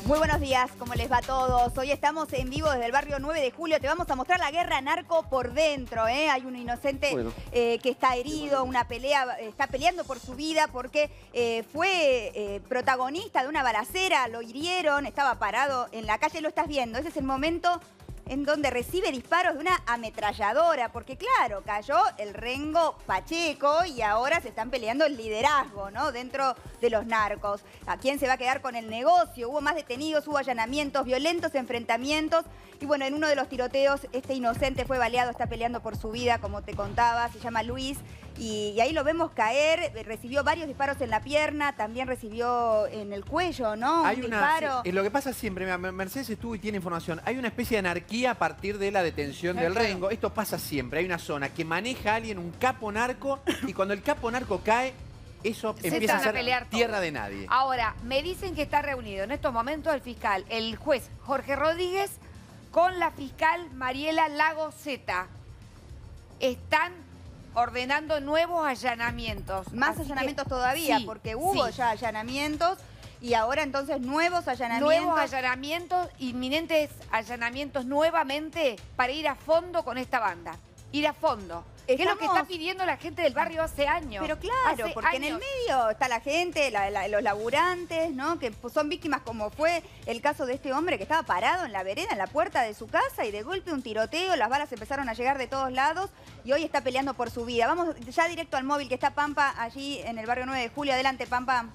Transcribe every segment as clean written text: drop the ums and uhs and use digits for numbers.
Muy buenos días, ¿cómo les va a todos? Hoy estamos en vivo desde el barrio 9 de Julio. Te vamos a mostrar la guerra narco por dentro, ¿eh? Hay un inocente que está herido, una pelea, está peleando por su vida porque fue protagonista de una balacera, lo hirieron, estaba parado en la calle, lo estás viendo. Ese es el momento en donde recibe disparos de una ametralladora, porque claro, cayó el Rengo Pacheco y ahora se están peleando el liderazgo, ¿no? Dentro de los narcos. ¿A quién se va a quedar con el negocio? Hubo más detenidos, hubo allanamientos, violentos enfrentamientos. Y bueno, en uno de los tiroteos, este inocente fue baleado, está peleando por su vida, como te contaba, se llama Luis. Y ahí lo vemos caer, recibió varios disparos en la pierna, también recibió en el cuello, ¿no? Hay un disparo. Lo que pasa siempre, Mercedes estuvo y tiene información, hay una especie de anarquía a partir de la detención del Rengo. Esto pasa siempre, hay una zona que maneja a alguien, un capo narco, y cuando el capo narco cae, eso empieza a ser tierra de nadie. Ahora, me dicen que está reunido en estos momentos el fiscal, el juez Jorge Rodríguez, con la fiscal Mariela Lagoseta. Están ordenando nuevos allanamientos. Más allanamientos todavía, porque hubo ya allanamientos y ahora entonces nuevos allanamientos. Nuevos allanamientos, inminentes allanamientos nuevamente para ir a fondo con esta banda. Ir a fondo. ¿Qué es lo que está pidiendo la gente del barrio hace años? Pero claro, porque en el medio está la gente, los laburantes, ¿no? Que son víctimas, como fue el caso de este hombre que estaba parado en la vereda, en la puerta de su casa, y de golpe un tiroteo, las balas empezaron a llegar de todos lados y hoy está peleando por su vida. Vamos ya directo al móvil que está Pampa allí en el barrio 9 de Julio. Adelante, Pampa.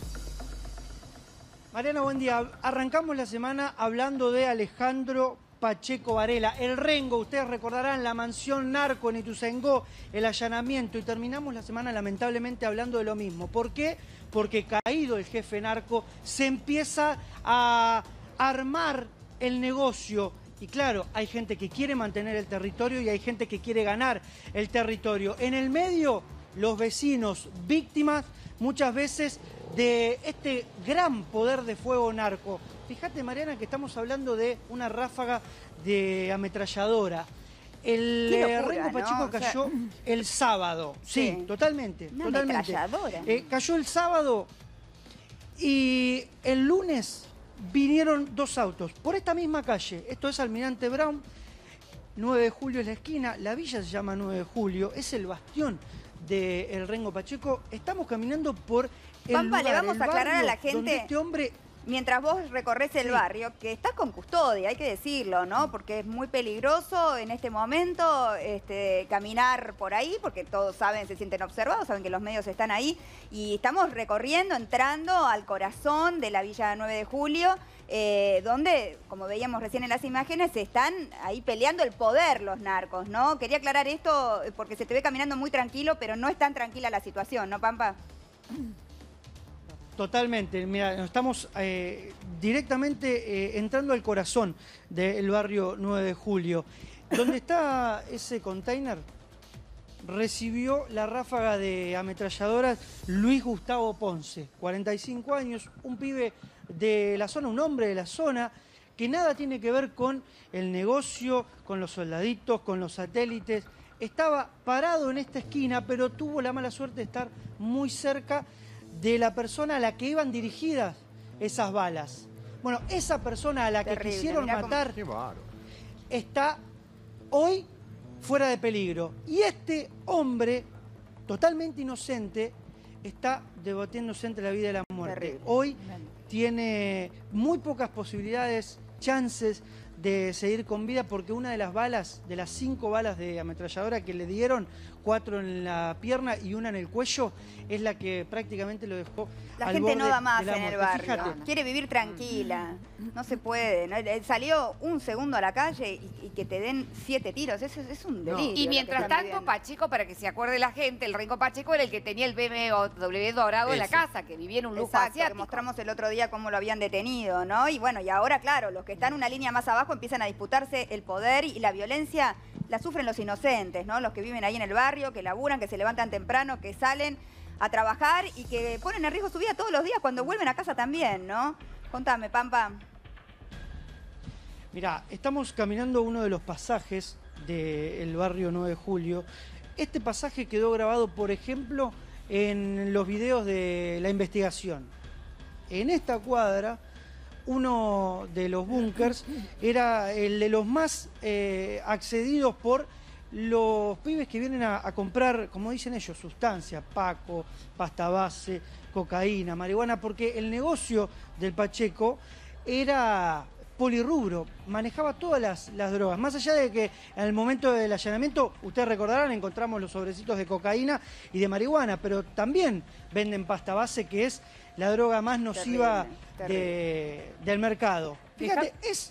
Mariana, buen día. Arrancamos la semana hablando de Alejandro Pacheco Varela, el Rengo. Ustedes recordarán la mansión narco en Ituzaingó, el allanamiento, y terminamos la semana lamentablemente hablando de lo mismo. ¿Por qué? Porque caído el jefe narco se empieza a armar el negocio. Y claro, hay gente que quiere mantener el territorio y hay gente que quiere ganar el territorio. En el medio, los vecinos, víctimas muchas veces de este gran poder de fuego narco. Fíjate, Mariana, que estamos hablando de una ráfaga de ametralladora. El Rengo Pacheco cayó el sábado. Sí, totalmente. Ametralladora. Cayó el sábado y el lunes vinieron dos autos por esta misma calle. Esto es Almirante Brown, 9 de Julio es la esquina, la villa se llama 9 de Julio, es el bastión del Rengo Pacheco. Estamos caminando por el Pampa, lugar, le vamos a aclarar a la gente, este hombre, mientras vos recorres el barrio, que estás con custodia, hay que decirlo, ¿no? Porque es muy peligroso en este momento caminar por ahí, porque todos saben, se sienten observados, saben que los medios están ahí, y estamos recorriendo, entrando al corazón de la Villa 9 de Julio, donde, como veíamos recién en las imágenes, se están ahí peleando el poder los narcos, ¿no? Quería aclarar esto porque se te ve caminando muy tranquilo, pero no es tan tranquila la situación, ¿no, Pampa? Totalmente, mira, estamos directamente entrando al corazón del barrio 9 de Julio. Donde está ese container, recibió la ráfaga de ametralladoras Luis Gustavo Ponce, 45 años, un pibe de la zona, un hombre de la zona, que nada tiene que ver con el negocio, con los soldaditos, con los satélites. Estaba parado en esta esquina, pero tuvo la mala suerte de estar muy cerca de la persona a la que iban dirigidas esas balas. Bueno, esa persona a la que quisieron matar está hoy fuera de peligro. Y este hombre, totalmente inocente, está debatiéndose entre la vida y la muerte. Hoy tiene muy pocas posibilidades, chances de seguir con vida, porque una de las balas, de las 5 balas de ametralladora que le dieron, 4 en la pierna y una en el cuello, es la que prácticamente lo dejó La al gente borde no da más de la en el muerte. barrio. Fíjate. Quiere vivir tranquila. No se puede, ¿no? Salió un segundo a la calle y que te den 7 tiros. Eso es un delirio. Y mientras tanto, Pacheco, para que se acuerde la gente, el Rengo Pacheco era el que tenía el BMW dorado en la casa, que vivía en un lujo asiático. Que mostramos el otro día cómo lo habían detenido, ¿no? Y bueno, y ahora, claro, los que están una línea más abajo empiezan a disputarse el poder y la violencia la sufren los inocentes, ¿no? Los que viven ahí en el barrio, que laburan, que se levantan temprano, que salen a trabajar y que ponen en riesgo su vida todos los días cuando vuelven a casa también, ¿no? Contame, Pampa. Mirá, estamos caminando uno de los pasajes del barrio 9 de Julio. Este pasaje quedó grabado, por ejemplo, en los videos de la investigación. En esta cuadra, uno de los búnkers era el de los más accedidos por los pibes que vienen a comprar, como dicen ellos, sustancias, paco, pasta base, cocaína, marihuana, porque el negocio del Pacheco era polirrubro, manejaba todas las drogas. Más allá de que en el momento del allanamiento, ustedes recordarán, encontramos los sobrecitos de cocaína y de marihuana, pero también venden pasta base, que es la droga más nociva del mercado. Fíjate, es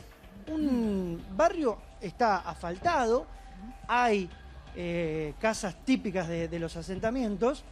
un barrio, está asfaltado, hay casas típicas de los asentamientos,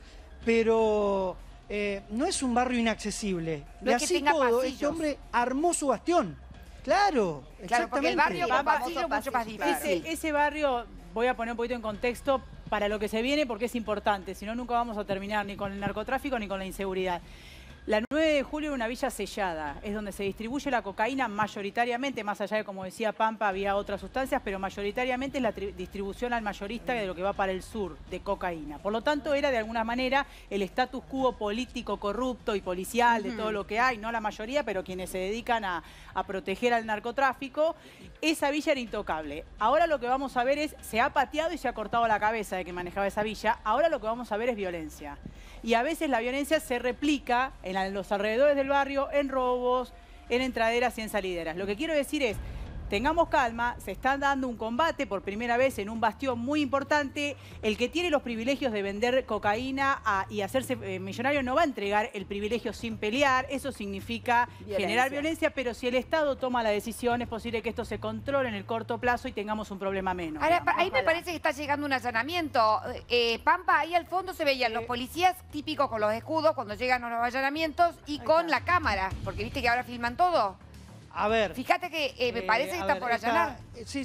pero no es un barrio inaccesible. No y es que así tenga todo, pasillos. este hombre armó su bastión. Claro, Claro, porque el barrio con pasillo es mucho más Claro. difícil. Ese barrio, voy a poner un poquito en contexto para lo que se viene porque es importante, si no nunca vamos a terminar ni con el narcotráfico ni con la inseguridad. La 9 de julio era una villa sellada, es donde se distribuye la cocaína mayoritariamente, más allá de, como decía Pampa, había otras sustancias, pero mayoritariamente es la distribución al mayorista de lo que va para el sur de cocaína. Por lo tanto, era de alguna manera el status quo político, corrupto y policial de todo lo que hay, no la mayoría, pero quienes se dedican a proteger al narcotráfico. Esa villa era intocable. Ahora lo que vamos a ver es, se ha pateado y se ha cortado la cabeza de que manejaba esa villa, ahora lo que vamos a ver es violencia. Y a veces la violencia se replica en los alrededores del barrio, en robos, en entraderas y en salideras. Lo que quiero decir es, tengamos calma, se está dando un combate por primera vez en un bastión muy importante. El que tiene los privilegios de vender cocaína y hacerse millonario no va a entregar el privilegio sin pelear. Eso significa generar violencia, pero si el Estado toma la decisión, es posible que esto se controle en el corto plazo y tengamos un problema menos. Ahora, ahí me parece que está llegando un allanamiento. Pampa, ahí al fondo se veían los policías típicos con los escudos cuando llegan a los allanamientos y con la cámara, porque viste que ahora filman todo. A ver. Fíjate que me parece que está por allanar. Sí.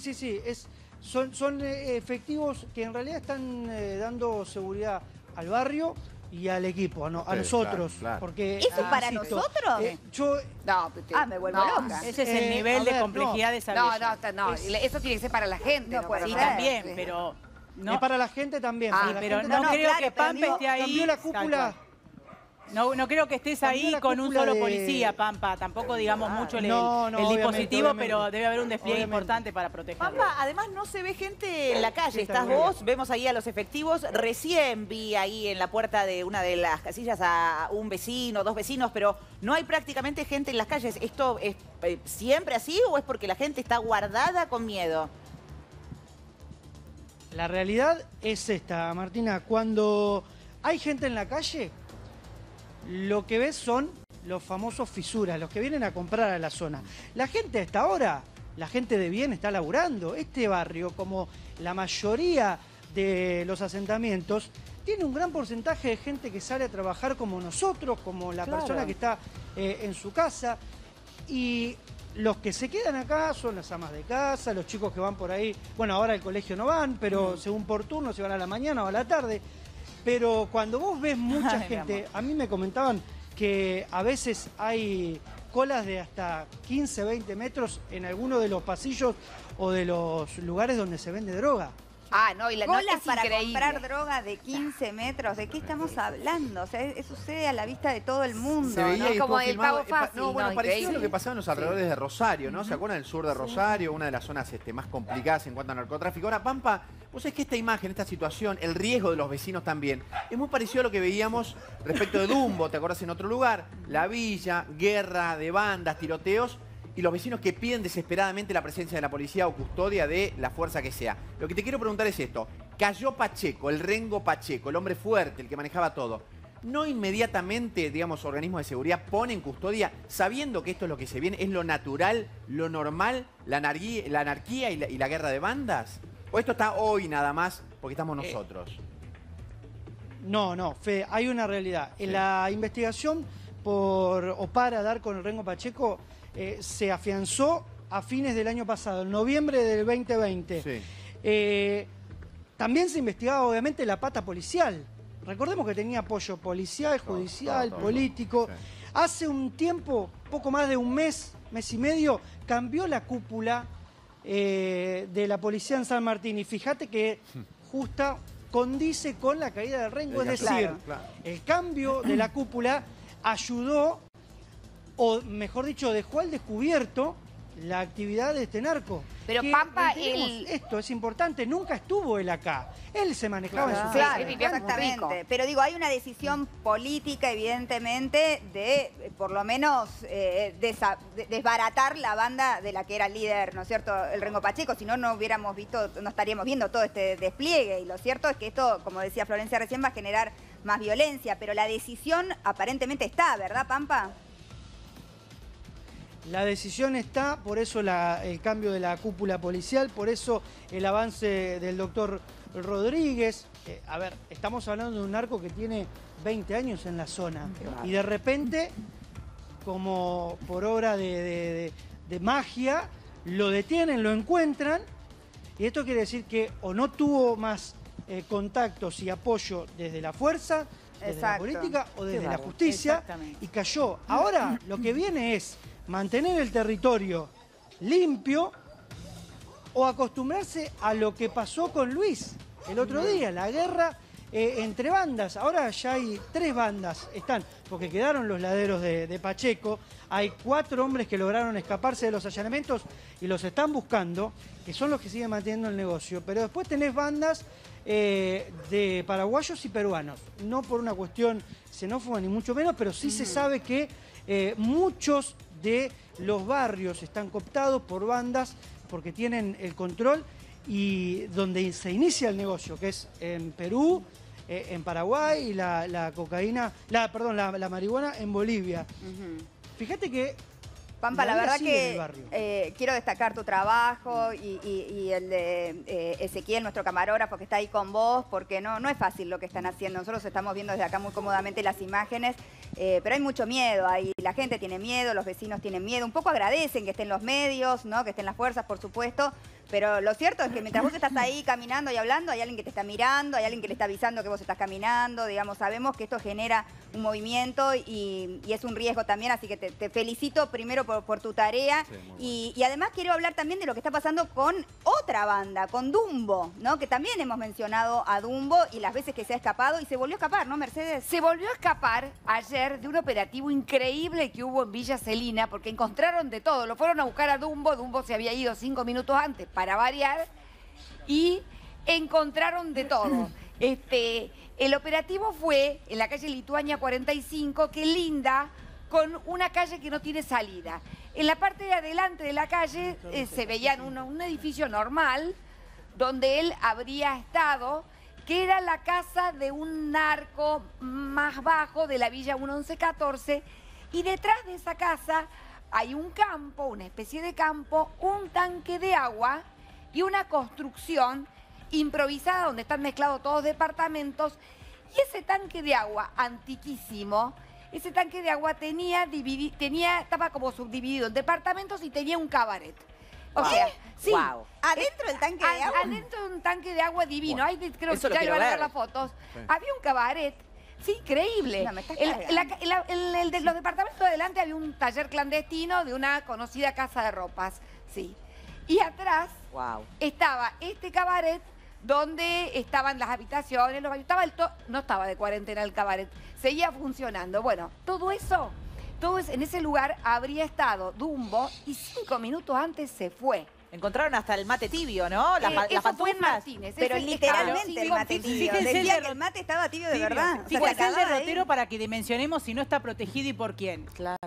Son efectivos que en realidad están dando seguridad al barrio y al equipo, a nosotros. Claro. Porque, ¿Eso es para nosotros? Me vuelvo loca. Ese es el nivel de complejidad de esa villa. No, eso tiene que ser para la gente. No puede Sí, ser. también, pero... No. Es para la gente también. Ah, para la pero gente no también. creo que Pampa esté ahí. Cambió la cúpula. No creo que estés Cambió ahí la con un cúpula solo de- policía, Pampa. Tampoco digamos mucho el obviamente, dispositivo, obviamente. pero debe haber un despliegue Obviamente. importante para protegerlo. Pampa, además no se ve gente en la calle, Sí, estás está vos, vemos ahí a los efectivos, recién vi ahí en la puerta de una de las casillas a un vecino, dos vecinos, pero no hay prácticamente gente en las calles. ¿Esto es siempre así o es porque la gente está guardada con miedo? La realidad es esta, Martina. Cuando hay gente en la calle, lo que ves son los famosos fisuras, los que vienen a comprar a la zona. La gente a esta hora, la gente de bien está laburando. Este barrio, como la mayoría de los asentamientos, tiene un gran porcentaje de gente que sale a trabajar como nosotros, como la persona que está en su casa. Y los que se quedan acá son las amas de casa, los chicos que van por ahí. Bueno, ahora al colegio no van, pero según por turno, se van a la mañana o a la tarde. Pero cuando vos ves mucha gente, a mí me comentaban que a veces hay colas de hasta 15, 20 metros en alguno de los pasillos o de los lugares donde se vende droga. No, y la Colas nota es para increíble. comprar droga de 15 metros. ¿De qué estamos hablando? O sea, eso sucede a la vista de todo el mundo. Se veía ¿no? y Como estuvo el Cabo filmado. Fácil, No, bueno, no, pareció increíble. lo que pasaba en los alrededores de Rosario, ¿no? ¿Se acuerdan del sur de Rosario? Una de las zonas más complicadas en cuanto a narcotráfico. Ahora, Pampa, vos sabés que esta imagen, esta situación, el riesgo de los vecinos también, es muy parecido a lo que veíamos respecto de Dumbo, ¿te acordás? En otro lugar. La villa, guerra de bandas, tiroteos, y los vecinos que piden desesperadamente la presencia de la policía o custodia de la fuerza que sea. Lo que te quiero preguntar es esto. Cayó Pacheco, el Rengo Pacheco, el hombre fuerte, el que manejaba todo. ¿No inmediatamente, digamos, organismos de seguridad ponen custodia sabiendo que esto es lo que se viene? ¿Es lo natural, lo normal, la anarquía y la guerra de bandas? ¿O esto está hoy nada más porque estamos nosotros? No, Fede, hay una realidad. En la investigación para dar con el Rengo Pacheco se afianzó a fines del año pasado, en noviembre del 2020. Sí. También se investigaba obviamente la pata policial. Recordemos que tenía apoyo policial, judicial, político. Sí. Hace un tiempo, poco más de un mes y medio, cambió la cúpula de la policía en San Martín. Y fíjate que justa condice con la caída del Rengo. Es decir, claro. el cambio de la cúpula ayudó o mejor dicho, dejó al descubierto la actividad de este narco. Pero que, Pampa, esto es importante, nunca estuvo él acá. Él se manejaba en su Claro, casa. exactamente. Pero digo, hay una decisión política, evidentemente, de por lo menos desbaratar la banda de la que era líder, ¿no es cierto?, el Rengo Pacheco. Si no, no hubiéramos visto, no estaríamos viendo todo este despliegue. Y lo cierto es que esto, como decía Florencia recién, va a generar más violencia. Pero la decisión aparentemente está, ¿verdad, Pampa? La decisión está, por eso el cambio de la cúpula policial, por eso el avance del doctor Rodríguez. A ver, estamos hablando de un narco que tiene 20 años en la zona. Y de repente, como por obra de magia, lo detienen, lo encuentran. Y esto quiere decir que o no tuvo más contactos y apoyo desde la fuerza, desde la política o desde la justicia. Y cayó. Ahora lo que viene es mantener el territorio limpio o acostumbrarse a lo que pasó con Luis el otro día, la guerra entre bandas. Ahora ya hay 3 bandas, porque quedaron los laderos de Pacheco, hay 4 hombres que lograron escaparse de los allanamientos y los están buscando, que son los que siguen manteniendo el negocio, pero después tenés bandas de paraguayos y peruanos, no por una cuestión xenófoba ni mucho menos, pero sí se sabe que muchos de los barrios están cooptados por bandas porque tienen el control y donde se inicia el negocio, que es en Perú, en Paraguay y la cocaína, la marihuana en Bolivia. Fíjate que Pampa, la verdad que quiero destacar tu trabajo y el de Ezequiel, nuestro camarógrafo que está ahí con vos, porque no es fácil lo que están haciendo. Nosotros estamos viendo desde acá muy cómodamente las imágenes, pero hay mucho miedo ahí. La gente tiene miedo, los vecinos tienen miedo. Un poco agradecen que estén los medios, ¿no?, que estén las fuerzas, por supuesto. Pero lo cierto es que mientras vos estás ahí caminando y hablando, hay alguien que te está mirando, hay alguien que le está avisando que vos estás caminando, digamos, sabemos que esto genera un movimiento y es un riesgo también, así que te felicito primero por tu tarea. Sí, y además quiero hablar también de lo que está pasando con otra banda, con Dumbo, ¿no? Que también hemos mencionado a Dumbo y las veces que se ha escapado y se volvió a escapar, ¿no, Mercedes? Se volvió a escapar ayer de un operativo increíble que hubo en Villa Celina, porque encontraron de todo. Lo fueron a buscar a Dumbo, Dumbo se había ido 5 minutos antes para variar, y encontraron de todo. El operativo fue en la calle Lituania 45, que linda con una calle que no tiene salida. En la parte de adelante de la calle se veía un edificio normal, donde él habría estado, que era la casa de un narco más bajo de la Villa 1114, y detrás de esa casa hay un campo, una especie de campo, un tanque de agua y una construcción improvisada donde están mezclados todos departamentos. Y ese tanque de agua antiquísimo, ese tanque de agua estaba como subdividido en departamentos y tenía un cabaret. O sea, sí. Wow. ¿Adentro del tanque de agua? Adentro de un tanque de agua divino. Ahí creo que ya van a ver las fotos. Sí. Había un cabaret. Sí, increíble. No, me estás los departamentos de adelante había un taller clandestino de una conocida casa de ropas. Sí. Y atrás estaba este cabaret donde estaban las habitaciones, los baños. No estaba de cuarentena el cabaret, seguía funcionando. Bueno, todo eso en ese lugar habría estado Dumbo y 5 minutos antes se fue. Encontraron hasta el mate tibio, ¿no? Las fue en Martínez. Pero literalmente el mate tibio. Decía que el mate estaba tibio de verdad. Fíjense el derrotero para que dimensionemos si no está protegido y por quién. Claro.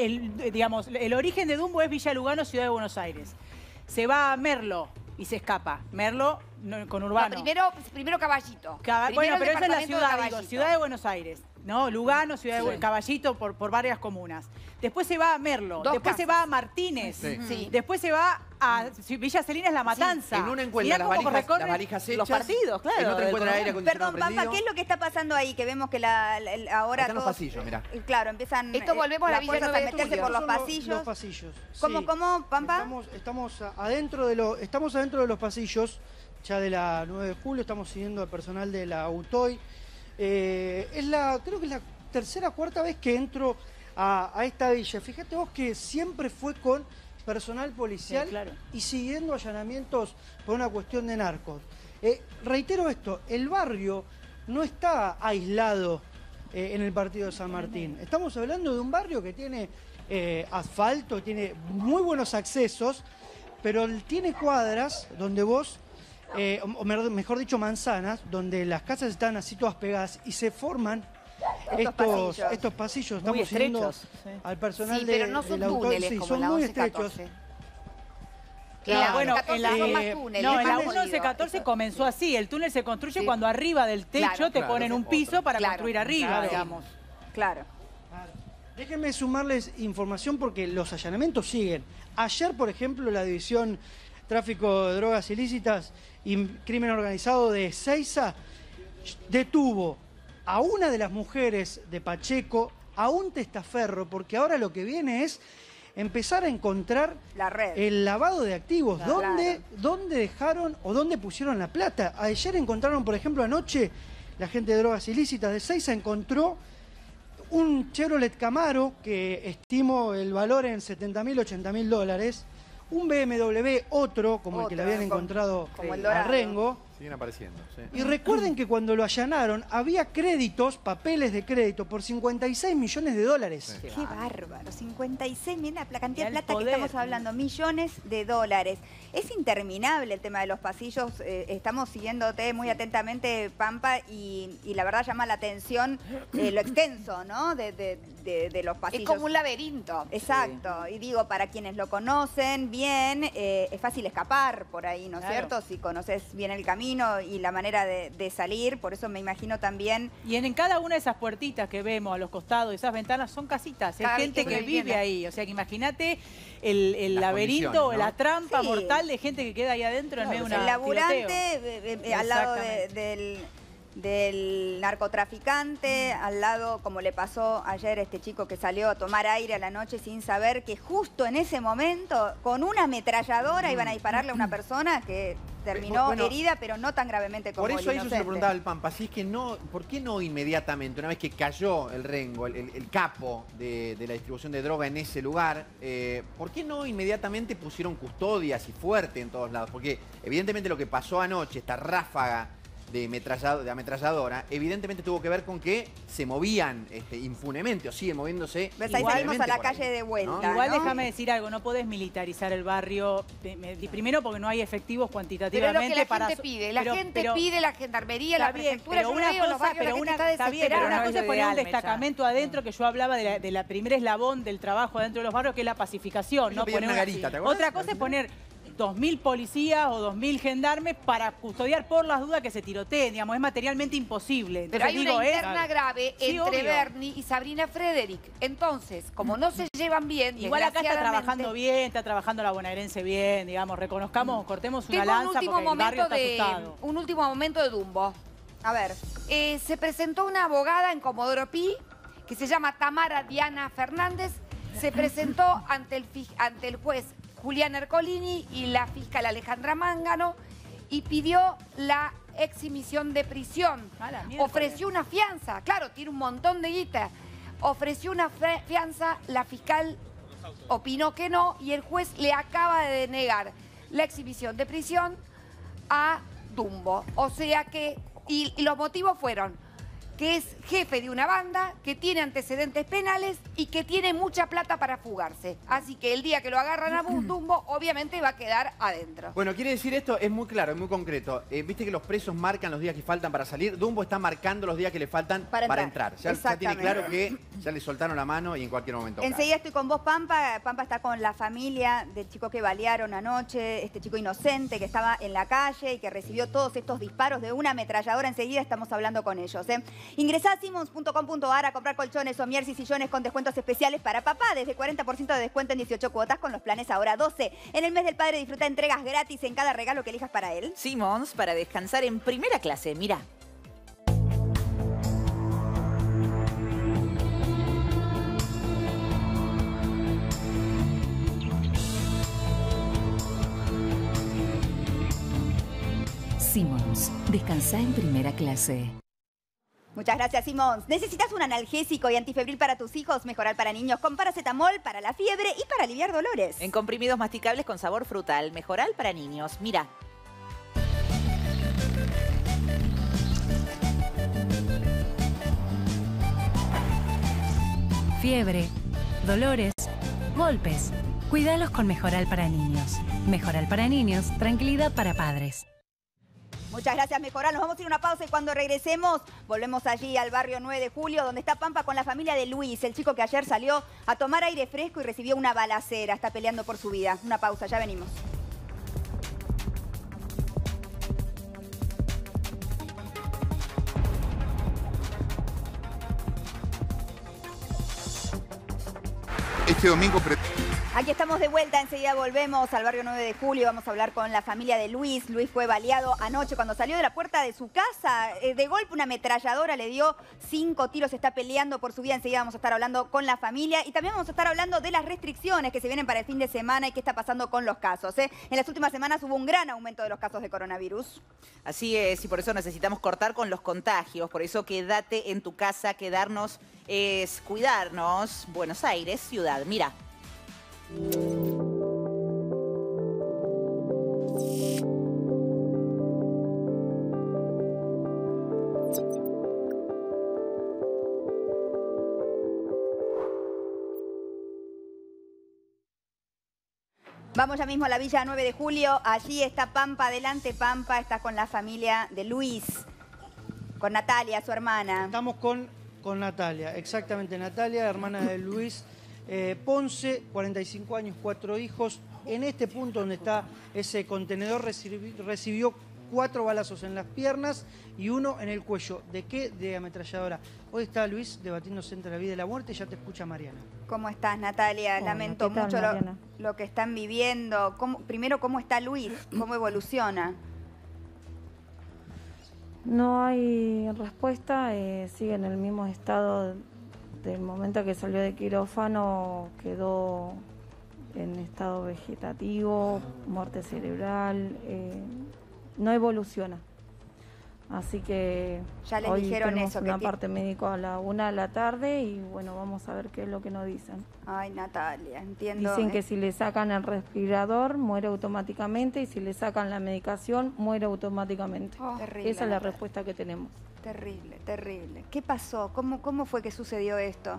El origen de Dumbo es Villa Lugano, Ciudad de Buenos Aires. Se va a Merlo y se escapa. Merlo con Urbano. No, primero Caballito. Bueno, pero esa es la ciudad, digo, Ciudad de Buenos Aires. ¿No? Lugano, Ciudad de Caballito, por varias comunas. Después se va a Merlo, después se va a Martínez, después se va a Villa Celina, es La Matanza. En una encuentra las valijas hechas, los partidos, claro. En otra encuentra aire acondicionado. Perdón, Pampa, ¿qué es lo que está pasando ahí? Que vemos que ahora están los pasillos, mirá. Claro, empiezan Esto volvemos a la Villa 9 de meterse por los pasillos. Los pasillos. ¿Cómo, Pampa? Estamos adentro de los pasillos, ya de la 9 de julio, estamos siguiendo al personal de la UTOY. Creo que es la tercera o cuarta vez que entro a esta villa. Fíjate vos que siempre fue con personal policial y siguiendo allanamientos por una cuestión de narcos. Reitero esto, el barrio no está aislado en el partido de San Martín. Estamos hablando de un barrio que tiene asfalto, tiene muy buenos accesos, pero tiene cuadras donde vos, o mejor dicho manzanas, donde las casas están así todas pegadas y se forman estos pasillos. Muy Estamos siguiendo estrechos. al personal Sí, pero no son túneles sí, como son la muy 1114. estrechos. Claro, Bueno, en la, son más túneles, no, en la más 1114 comenzó así. El túnel se construye Sí. cuando arriba del techo Claro, te ponen un piso para Claro, construir arriba, claro. digamos. Claro. Déjenme sumarles información porque los allanamientos siguen. Ayer, por ejemplo, la División Tráfico de Drogas Ilícitas y Crimen Organizado de Ezeiza detuvo a una de las mujeres de Pacheco, a un testaferro, porque ahora lo que viene es empezar a encontrar La red. el lavado de activos. Claro. ¿Dónde dejaron o dónde pusieron la plata? Ayer encontraron, por ejemplo, anoche, la gente de Drogas Ilícitas de Ezeiza encontró un Chevrolet Camaro que estimo el valor en $70.000, $80.000, un BMW, otro, como el que le habían encontrado como el a Dorado. Rengo. Siguen apareciendo, sí. Y recuerden que cuando lo allanaron había créditos, papeles de crédito por $56 millones. Qué bárbaro, 56, mira la cantidad de Y el plata que poder. estamos hablando, millones de dólares. Es interminable el tema de los pasillos, estamos siguiéndote muy atentamente, Pampa, y la verdad llama la atención lo extenso, ¿no? De los pasillos. Es como un laberinto. Exacto, y digo, para quienes lo conocen bien, es fácil escapar por ahí, ¿no es Claro. cierto? Si conoces bien el camino y la manera de salir, por eso me imagino también... Y en cada una de esas puertitas que vemos a los costados de esas ventanas son casitas, es Cada gente que vivienda. vive ahí. O sea que imagínate el Las laberinto o condiciones, ¿no? la trampa Sí. mortal de gente que queda ahí adentro en medio de El una laburante al lado Exactamente. del narcotraficante, al lado, como le pasó ayer a este chico que salió a tomar aire a la noche sin saber que justo en ese momento, con una ametralladora, iban a dispararle a una persona que terminó Bueno, herida, pero no tan gravemente como Por eso el eso se lo inocente. preguntaba al Pampa, si es que no, ¿por qué no inmediatamente, una vez que cayó el Rengo, el capo de la distribución de droga en ese lugar, ¿por qué no inmediatamente pusieron custodias y fuerte en todos lados? Porque evidentemente lo que pasó anoche, esta ráfaga de ametralladora, evidentemente tuvo que ver con que se movían impunemente, o siguen moviéndose. ¿Ves? Ahí salimos a la por ahí, calle de vuelta, ¿no? Igual ¿no? déjame decir algo, no podés militarizar el barrio, primero porque no hay efectivos Pero es cuantitativamente lo que la para... gente pide. La pero- gente pero- pide, la gendarmería, Está la bien, prefectura. pero Yo una veo en los cosa, barrios, la gente está está bien, pero desesperada. una no cosa es es poner un ideal, Mecha. destacamento adentro, que yo hablaba de la primer eslabón del trabajo adentro de los barrios, que es la pacificación, Eso ¿no? pedían Poner una garita, ¿te acordás? Otra cosa es poner 2.000 policías o 2.000 gendarmes para custodiar por las dudas que se tiroteen, digamos, es materialmente imposible. Pero Entonces, hay una digo, interna grave Sí, entre obvio. Bernie y Sabrina Frederick. Entonces, como no se llevan bien, Igual acá está desgraciadamente, trabajando bien, está trabajando la bonaerense bien, digamos, reconozcamos, cortemos una tengo un lanza último porque el barrio momento está asustado. un último momento de Dumbo. A ver, Se presentó una abogada en Comodoro Pi que se llama Tamara Diana Fernández. Se presentó ante el juez Julián Ercolini y la fiscal Alejandra Mángano y pidió la exhibición de prisión. A la miércoles. Ofreció una fianza, claro, tiene un montón de guita. Ofreció una fianza, la fiscal opinó que no y el juez le acaba de denegar la exhibición de prisión a Dumbo. O sea que, y los motivos fueron que es jefe de una banda, que tiene antecedentes penales y que tiene mucha plata para fugarse. Así que el día que lo agarran a Dumbo, obviamente va a quedar adentro. Bueno, quiere decir esto, es muy claro, es muy concreto. Viste que los presos marcan los días que faltan para salir. Dumbo está marcando los días que le faltan para entrar. Ya tiene claro que ya le soltaron la mano y en cualquier momento cae. enseguida estoy con vos, Pampa. Pampa está con la familia del chico que balearon anoche, este chico inocente que estaba en la calle y que recibió todos estos disparos de una ametralladora. Enseguida estamos hablando con ellos. Ingresá a simons.com.ar a comprar colchones, somieres y sillones con descuentos especiales para papá. Desde 40% de descuento en 18 cuotas con los planes ahora 12. En el mes del padre disfruta entregas gratis en cada regalo que elijas para él. Simons, para descansar en primera clase, mira. Simons, descansá en primera clase. Muchas gracias, Simons. ¿Necesitas un analgésico y antifebril para tus hijos? Mejoral para niños con paracetamol para la fiebre y para aliviar dolores. En comprimidos masticables con sabor frutal. Mejoral para niños. Mira. fiebre, dolores, golpes. Cuídalos con Mejoral para niños. Mejoral para niños, tranquilidad para padres. Muchas gracias, Mejoral. Nos vamos a ir a una pausa y cuando regresemos volvemos allí al barrio 9 de Julio, donde está Pampa con la familia de Luis, el chico que ayer salió a tomar aire fresco y recibió una balacera. Está peleando por su vida. Una pausa, ya venimos. Este domingo... Aquí estamos de vuelta, enseguida volvemos al barrio 9 de Julio, vamos a hablar con la familia de Luis. Luis fue baleado anoche cuando salió de la puerta de su casa. De golpe una ametralladora le dio 5 tiros, está peleando por su vida. Enseguida vamos a estar hablando con la familia y también vamos a estar hablando de las restricciones que se vienen para el fin de semana y qué está pasando con los casos. En las últimas semanas hubo un gran aumento de los casos de coronavirus. Así es, y por eso necesitamos cortar con los contagios. Por eso quédate en tu casa, quedarnos es cuidarnos. Buenos Aires, ciudad, mira. Vamos ya mismo a la Villa 9 de Julio. Allí está Pampa. Adelante, Pampa. Está con la familia de Luis. Con Natalia, su hermana. Estamos con Natalia. Exactamente, Natalia, hermana de Luis Ponce, 45 años, 4 hijos. En este punto donde está ese contenedor recibió 4 balazos en las piernas y 1 en el cuello. ¿De qué? De ametralladora. Hoy está Luis debatiéndose entre la vida y la muerte. Ya te escucha Mariana. ¿Cómo estás, Natalia? Hola, Lamento ¿qué tal, mucho Mariana? lo que están viviendo. Primero, ¿cómo está Luis? ¿Cómo evoluciona? No hay respuesta, sigue en el mismo estado del momento que salió de quirófano, quedó en estado vegetativo, muerte cerebral, no evoluciona. Así que ya les hoy dijeron tenemos eso, una parte médico a la 1 de la tarde y bueno, vamos a ver qué es lo que nos dicen. Ay, Natalia, entiendo. Dicen que si le sacan el respirador muere automáticamente y si le sacan la medicación muere automáticamente. Terrible, Esa es la Natalia. respuesta que tenemos. Terrible, terrible. ¿Qué pasó? ¿Cómo fue que sucedió esto?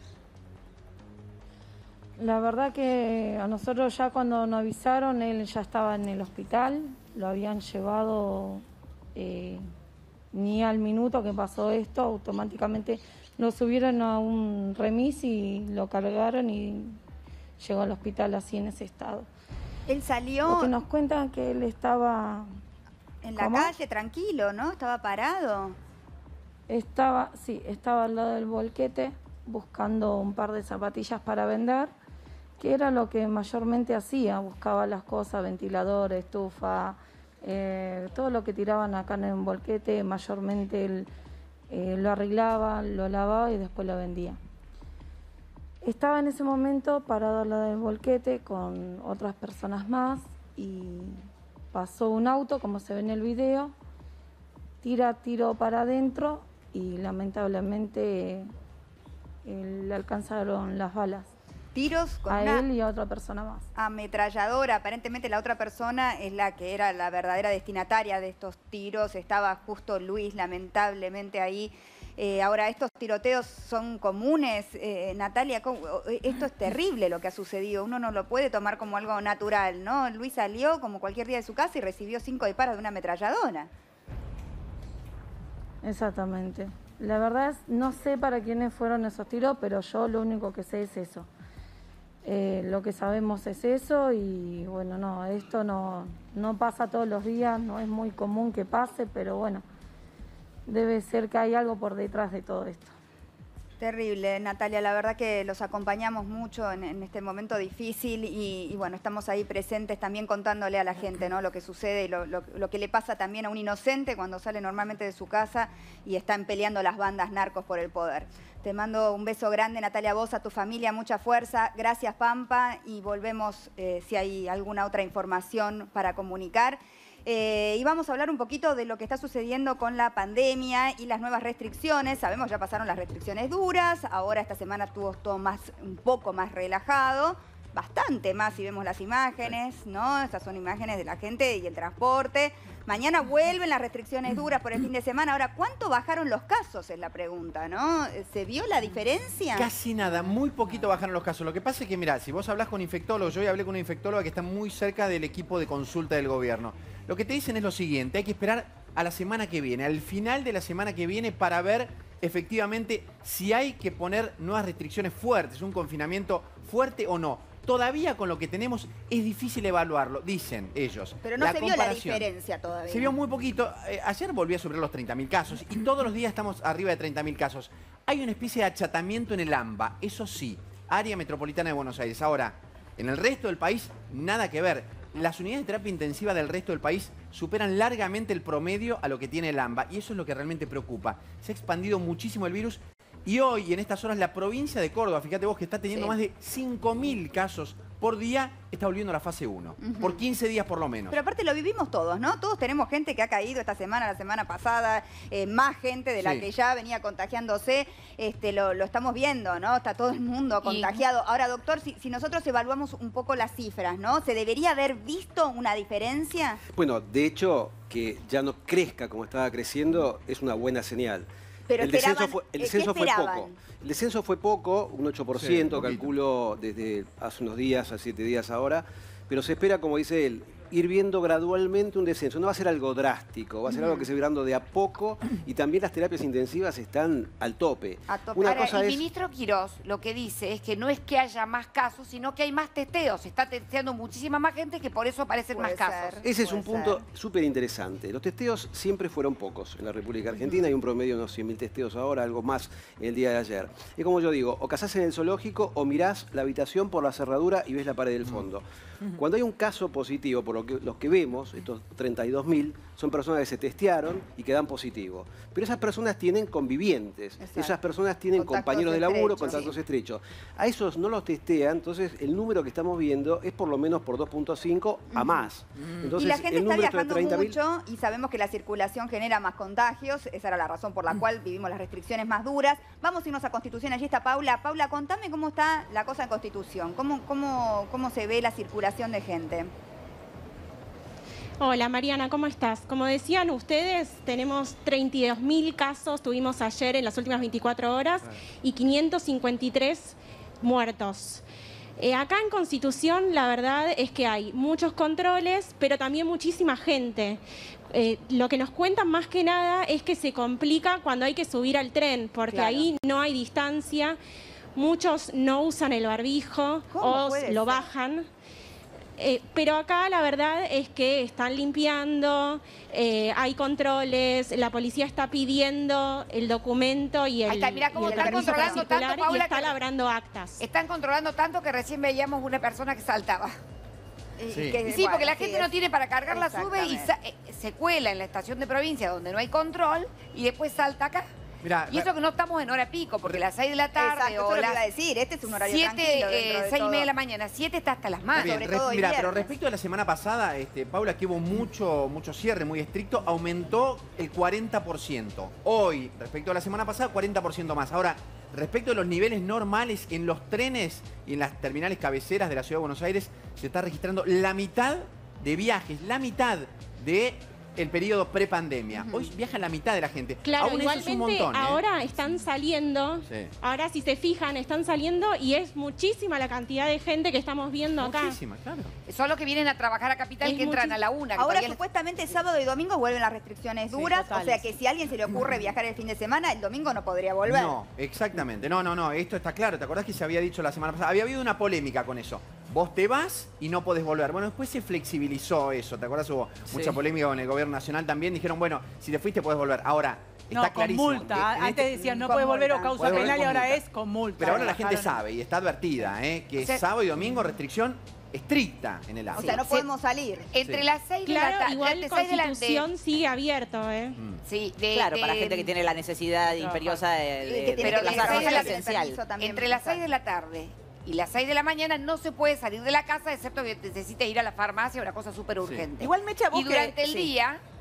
La verdad que a nosotros ya cuando nos avisaron, él ya estaba en el hospital, lo habían llevado ni al minuto que pasó esto, automáticamente lo subieron a un remis y lo cargaron y llegó al hospital así en ese estado. Él salió... Lo que nos cuentan que él estaba... En la ¿Cómo? calle, tranquilo, ¿no? Estaba parado. Sí, estaba al lado del volquete buscando un par de zapatillas para vender, que era lo que mayormente hacía, buscaba las cosas, ventilador, estufa, todo lo que tiraban acá en el volquete, mayormente él lo arreglaba, lo lavaba y después lo vendía. Estaba en ese momento parado al lado del volquete con otras personas más y pasó un auto, como se ve en el video, tiró para adentro y lamentablemente le alcanzaron las balas. Tiros con a una él y a otra persona más. ametralladora. Aparentemente la otra persona es la que era la verdadera destinataria de estos tiros. Estaba justo Luis, lamentablemente, ahí. Ahora, estos tiroteos son comunes. Natalia, esto es terrible lo que ha sucedido. Uno no lo puede tomar como algo natural, ¿no? Luis salió como cualquier día de su casa y recibió 5 disparos de una ametralladora. Exactamente. La verdad es, no sé para quiénes fueron esos tiros, pero yo lo único que sé es eso. Lo que sabemos es eso y bueno, no, esto no pasa todos los días, no es muy común que pase, pero bueno, debe ser que hay algo por detrás de todo esto. Terrible, Natalia, la verdad que los acompañamos mucho en este momento difícil y bueno, estamos ahí presentes también contándole a la gente, ¿no? Lo que sucede y lo que le pasa también a un inocente cuando sale normalmente de su casa y están peleando las bandas narcos por el poder. Te mando un beso grande, Natalia, vos, a tu familia, mucha fuerza. Gracias, Pampa, y volvemos si hay alguna otra información para comunicar. Y vamos a hablar un poquito de lo que está sucediendo con la pandemia y las nuevas restricciones. Sabemos, ya pasaron las restricciones duras, ahora esta semana estuvo todo un poco más relajado. bastante más si vemos las imágenes, ¿no? Estas son imágenes de la gente y el transporte. Mañana vuelven las restricciones duras por el fin de semana. Ahora, ¿cuánto bajaron los casos? Es la pregunta, ¿no? ¿Se vio la diferencia? Casi nada, muy poquito bajaron los casos. Lo que pasa es que, mirá, si vos hablás con infectólogos, yo hoy hablé con una infectóloga que está muy cerca del equipo de consulta del gobierno. Lo que te dicen es lo siguiente, hay que esperar a la semana que viene, al final de la semana que viene, para ver efectivamente si hay que poner nuevas restricciones fuertes, un confinamiento fuerte o no. Todavía con lo que tenemos es difícil evaluarlo, dicen ellos. Pero no se vio la diferencia todavía. Se vio muy poquito. Ayer volví a subir los 30.000 casos y todos los días estamos arriba de 30.000 casos. Hay una especie de achatamiento en el AMBA, eso sí, área metropolitana de Buenos Aires. Ahora, en el resto del país, nada que ver. Las unidades de terapia intensiva del resto del país superan largamente el promedio a lo que tiene el AMBA y eso es lo que realmente preocupa. Se ha expandido muchísimo el virus. Y hoy, en estas horas, la provincia de Córdoba, fíjate vos que está teniendo más de 5.000 casos por día, está volviendo a la fase 1. Por 15 días por lo menos. Pero aparte lo vivimos todos, ¿no? Todos tenemos gente que ha caído esta semana, la semana pasada, más gente de la que ya venía contagiándose. Lo estamos viendo, ¿no? Está todo el mundo contagiado. Ahora, doctor, si nosotros evaluamos un poco las cifras, ¿no? ¿Se debería haber visto una diferencia? Bueno, de hecho, que ya no crezca como estaba creciendo es una buena señal. Pero el descenso fue poco. El descenso fue poco, un 8%, sí, calculo desde hace unos días a 7 días ahora, pero se espera, como dice él, ir viendo gradualmente un descenso. No va a ser algo drástico, va a ser algo que se va dando de a poco y también las terapias intensivas están al tope. El ministro Quirós lo que dice es que no es que haya más casos, sino que hay más testeos. Se está testeando muchísima más gente que por eso aparecen más casos. Ese es un punto súper interesante. Los testeos siempre fueron pocos en la República Argentina. Hay un promedio de unos 100.000 testeos ahora, algo más el día de ayer. Es como yo digo, o cazás en el zoológico o mirás la habitación por la cerradura y ves la pared del fondo. Cuando hay un caso positivo, por los que vemos, estos 32.000, son personas que se testearon y que dan positivo. Pero esas personas tienen convivientes, esas personas tienen compañeros de laburo, contactos estrechos. A esos no los testean, entonces el número que estamos viendo es por lo menos por 2.5 a más. Entonces, y la gente está viajando mucho y sabemos que la circulación genera más contagios. Esa era la razón por la cual vivimos las restricciones más duras. Vamos a irnos a Constitución, allí está Paula. Paula, contame cómo está la cosa en Constitución, cómo se ve la circulación de gente. Hola Mariana, ¿cómo estás? Como decían ustedes, tenemos 32.000 casos, tuvimos ayer en las últimas 24 horas y 553 muertos. Acá en Constitución la verdad es que hay muchos controles, pero también muchísima gente. Lo que nos cuentan más que nada es que se complica cuando hay que subir al tren, porque ahí no hay distancia, muchos no usan el barbijo o lo bajan. Pero acá la verdad es que están limpiando, hay controles, la policía está pidiendo el documento y el, mirá cómo están controlando tanto, Paula, y está labrando actas. Están controlando tanto que recién veíamos una persona que saltaba. Sí, porque la gente no tiene para cargar, la sube y se cuela en la estación de provincia donde no hay control y después salta acá. Mirá, y eso que no estamos en hora pico, porque las 6 de la tarde o las... iba a decir, este es un horario 7, 6:30 de la mañana, 7 está hasta las manos. Mira, pero respecto a la semana pasada, Paula, que hubo mucho cierre muy estricto, aumentó el 40%. Hoy, respecto a la semana pasada, 40% más. Ahora, respecto a los niveles normales, en los trenes y en las terminales cabeceras de la Ciudad de Buenos Aires, se está registrando la mitad de viajes, la mitad de el periodo prepandemia. Hoy viaja la mitad de la gente. Claro, aún igualmente eso es un montón, ahora están saliendo, ahora si se fijan, están saliendo y es muchísima la cantidad de gente que estamos viendo acá. Muchísima, claro. Son los que vienen a trabajar a Capital, que entran a la 1. Ahora supuestamente sábado y domingo vuelven las restricciones duras, o sea que si a alguien se le ocurre viajar el fin de semana, el domingo no podría volver. No, exactamente. No, esto está claro. ¿Te acordás que se había dicho la semana pasada? Había habido una polémica con eso. Vos te vas y no podés volver. Bueno, después se flexibilizó eso. ¿Te acordás? Hubo mucha polémica con el gobierno nacional también. Dijeron, bueno, si te fuiste podés volver. Ahora, está clarísimo. Con multa. Antes decían no podés volver o causa penal y ahora es con multa. Pero ahora la gente sabe y está advertida, que sábado y domingo restricción estricta en el agua. O sea, no podemos salir. Entre las 6 de la tarde. Igual Constitución sigue abierto, Sí, claro, para gente que tiene la necesidad imperiosa de la esencial. Entre las 6 de la tarde y las 6 de la mañana no se puede salir de la casa, excepto que necesites ir a la farmacia, una cosa súper urgente. Igual, Mecha, vos y durante el día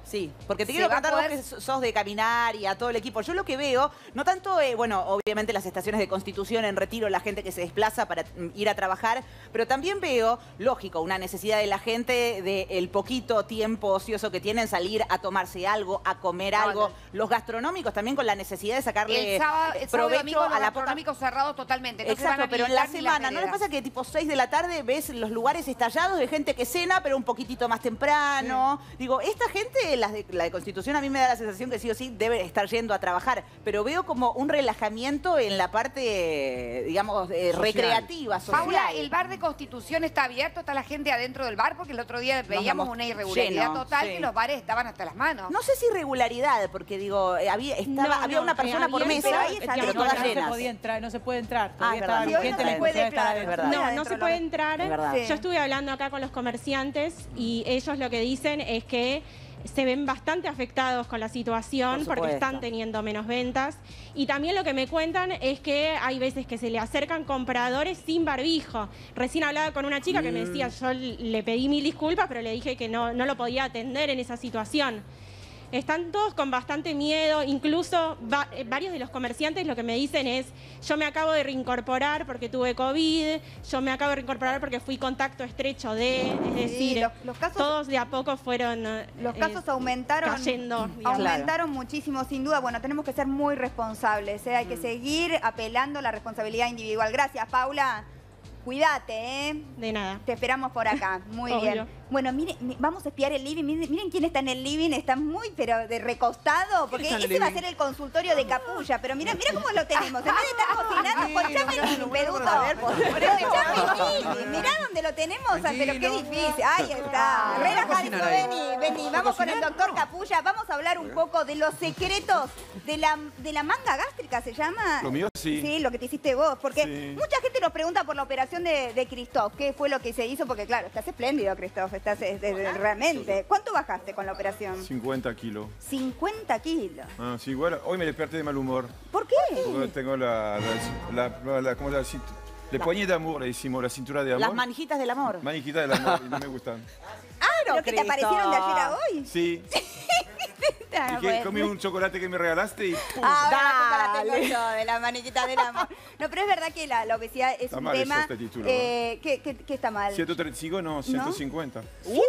Sí, porque te quiero contar vos que sos de caminar y a todo el equipo. Yo lo que veo, no tanto, bueno, obviamente las estaciones de Constitución en Retiro, la gente que se desplaza para ir a trabajar, pero también veo, lógico, una necesidad de la gente del poquito tiempo ocioso que tienen, salir a tomarse algo, a comer algo. Los gastronómicos también con la necesidad de sacarle provecho a la gastronómicos cerrados totalmente. No exacto, pero en la semana, ¿no les pasa que tipo 6 de la tarde ves los lugares estallados de gente que cena, pero un poquitito más temprano? Sí. Digo, esta gente, la de Constitución, a mí me da la sensación que sí o sí debe estar yendo a trabajar, pero veo como un relajamiento en la parte, digamos, recreativa, social. Paula, ¿el bar de Constitución está abierto? ¿Está la gente adentro del bar? Porque el otro día veíamos una irregularidad total, que los bares estaban hasta las manos. No sé si irregularidad, porque digo, había una persona por mesa, pero todas llenas. No se puede entrar. No se puede entrar. Yo estuve hablando acá con los comerciantes y ellos lo que dicen es que se ven bastante afectados con la situación porque están teniendo menos ventas. Y también lo que me cuentan es que hay veces que se le acercan compradores sin barbijo. Recién hablaba con una chica que me decía, yo le pedí 1000 disculpas, pero le dije que no lo podía atender en esa situación. Están todos con bastante miedo, incluso varios de los comerciantes lo que me dicen es, yo me acabo de reincorporar porque tuve COVID, yo me acabo de reincorporar porque fui contacto estrecho es decir, los casos, todos de a poco fueron los casos aumentaron, cayendo. Aumentaron muchísimo, sin duda. Bueno, tenemos que ser muy responsables, hay que seguir apelando a la responsabilidad individual. Gracias, Paula. Cuídate, ¿eh? De nada. Te esperamos por acá. Muy bien. Bueno, miren, vamos a espiar el living. Miren quién está en el living. Está muy, pero de recostado. Porque ese va a ser el consultorio de Capulla. Pero mira cómo lo tenemos. En vez de estar cocinando, ponchame el living, Peduto. Mirá dónde lo tenemos. Pero qué difícil. Ahí está. Relajadito, vení. Vamos con el doctor Capulla. Vamos a hablar un poco de los secretos de la manga gástrica, ¿se llama? Lo mío sí. Sí, lo que te hiciste vos. Porque mucha gente nos pregunta por la operación de Christoph, ¿qué fue lo que se hizo? Porque claro, estás espléndido, Christoph, estás realmente. ¿Cuánto bajaste con la operación? 50 kilos. 50 kilos. Ah, sí, bueno, hoy me desperté de mal humor. ¿Por qué? Porque tengo ¿cómo se llama? Le poignet d'amour, le decimos, la cintura de amor. Las manijitas del amor. Manijitas del amor, y no me gustan. ¿Lo que te aparecieron de ayer a hoy? Sí. Y que comí un chocolate que me regalaste y ¡pum! La culpa la tengo yo, de la maniquita del amor. No, pero es verdad que la obesidad es un tema... ¿Qué está mal? 135, no, 150.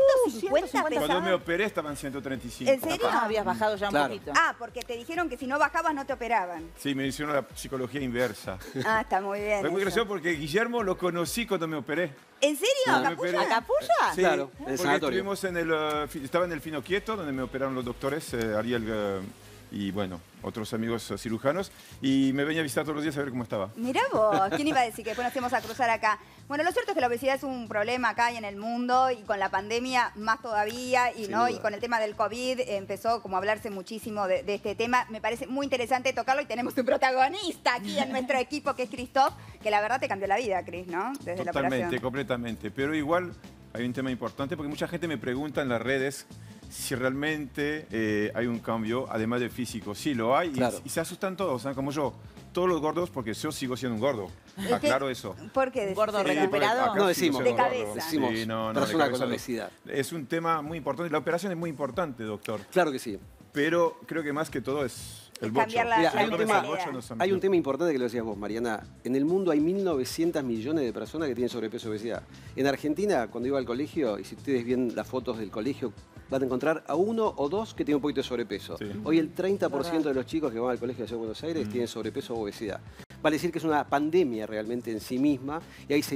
150 Cuando me operé estaban 135. ¿En serio? Habías bajado ya un poquito. Ah, porque te dijeron que si no bajabas no te operaban. Sí, me hicieron la psicología inversa. Ah, está muy bien. Fue muy gracioso porque Guillermo lo conocí cuando me operé. ¿En serio? ¿A Capulla? ¿A Capulla? Sí, claro, porque estuvimos estaba en el Fino Quieto, donde me operaron los doctores, Ariel y bueno, otros amigos cirujanos, y me venía a visitar todos los días a ver cómo estaba. Mirá vos, ¿quién iba a decir que después nos íbamos a cruzar acá? Bueno, lo cierto es que la obesidad es un problema acá y en el mundo, y con la pandemia más todavía, y con el tema del COVID empezó como a hablarse muchísimo de este tema. Me parece muy interesante tocarlo y tenemos un protagonista aquí en nuestro equipo, que es Christoph, que la verdad te cambió la vida, Cris, ¿no? Desde la operación. Completamente, pero igual hay un tema importante porque mucha gente me pregunta en las redes si realmente hay un cambio, además del físico. Sí, lo hay, y se asustan todos, ¿eh? Como yo. Todos los gordos, porque yo sigo siendo un gordo. Aclaro eso. ¿Por qué? ¿Gordo recuperado? No decimos. De cabeza. Decimos, sí, no, persona con no. obesidad. Es un tema muy importante. La operación es muy importante, doctor. Claro que sí. Pero creo que más que todo es el bocho. Mira, hay un tema importante que lo decías vos, Mariana. En el mundo hay 1.900 millones de personas que tienen sobrepeso y obesidad. En Argentina, cuando iba al colegio, y si ustedes ven las fotos del colegio, van a encontrar a 1 o 2 que tienen un poquito de sobrepeso. Sí. Hoy el 30% de los chicos que van al colegio de Ciudad de Buenos Aires tienen sobrepeso o obesidad. Vale decir que es una pandemia realmente en sí misma, y hay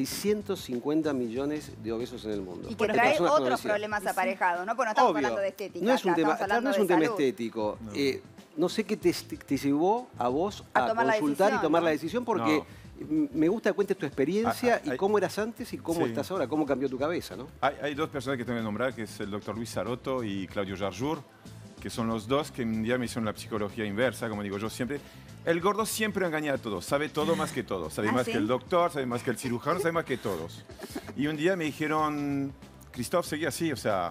650 millones de obesos en el mundo. Y que trae otros problemas aparejados, ¿no? Porque no estamos hablando de estética. No es un tema estético. No. No sé qué te llevó a vos a consultar y tomar la decisión, porque me gusta que cuentes tu experiencia y cómo eras antes y cómo estás ahora, cómo cambió tu cabeza, ¿no? Hay dos personas que tengo que nombrar, que es el doctor Luis Sarotto y Claudio Jarjour, que son los dos que un día me hicieron la psicología inversa, como digo yo siempre. El gordo siempre engaña a todos, sabe todo más que todos. Sabe más que el doctor, sabe más que el cirujano, sabe más que todos. Y un día me dijeron, Christoph, seguí así, o sea,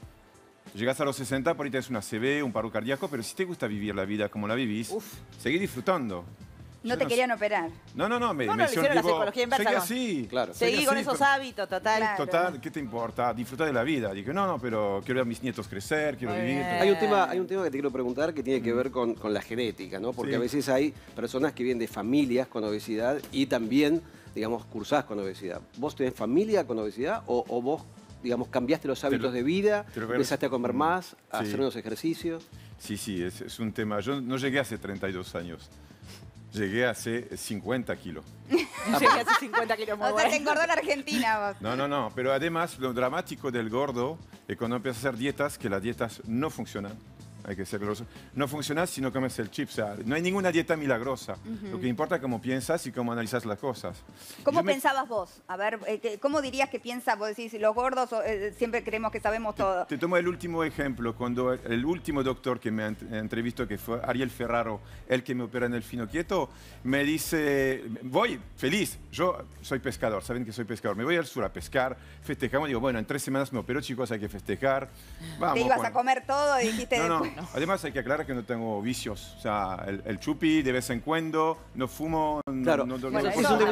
llegas a los 60, por ahí tenés una ACV, un paro cardíaco, pero si te gusta vivir la vida como la vivís, seguí disfrutando. No te querían operar. No, me hicieron la psicología inversa. Seguí así. Claro. Seguí con esos hábitos, total. Claro. Total, ¿qué te importa? Disfrutar de la vida. Dije, no, pero quiero ver a mis nietos crecer, quiero vivir. Hay un tema que te quiero preguntar que tiene que ver con la genética, ¿no? Porque a veces hay personas que vienen de familias con obesidad y también, digamos, cursás con obesidad. ¿Vos tenés familia con obesidad o vos, digamos, cambiaste los hábitos de vida, empezaste a comer más, a hacer unos ejercicios? Sí, es un tema. Yo no llegué hace 32 años. Llegué hace 50 kilos. Llegué hace 50 kilos, muy O sea, te engordó la Argentina vos. No, pero además lo dramático del gordo es cuando empiezas a hacer dietas, que las dietas no funcionan. Hay que ser claro. No funciona si no comes el chip. O sea, no hay ninguna dieta milagrosa. Lo que importa es cómo piensas y cómo analizas las cosas. ¿Cómo pensabas vos? A ver, ¿cómo dirías que piensas? Vos decís, los gordos siempre creemos que sabemos todo. Te tomo el último ejemplo. Cuando el último doctor que me entrevistó, que fue Ariel Ferraro, el que me opera en el Finoquieto, me dice, voy feliz. Yo soy pescador, saben que soy pescador. Me voy al sur a pescar, festejamos. Digo, bueno, en 3 semanas me operó, chicos, hay que festejar. Vamos, te ibas a comer todo y dijiste... No. Además hay que aclarar que no tengo vicios. O sea, el chupi de vez en cuando, no fumo, claro. no bueno,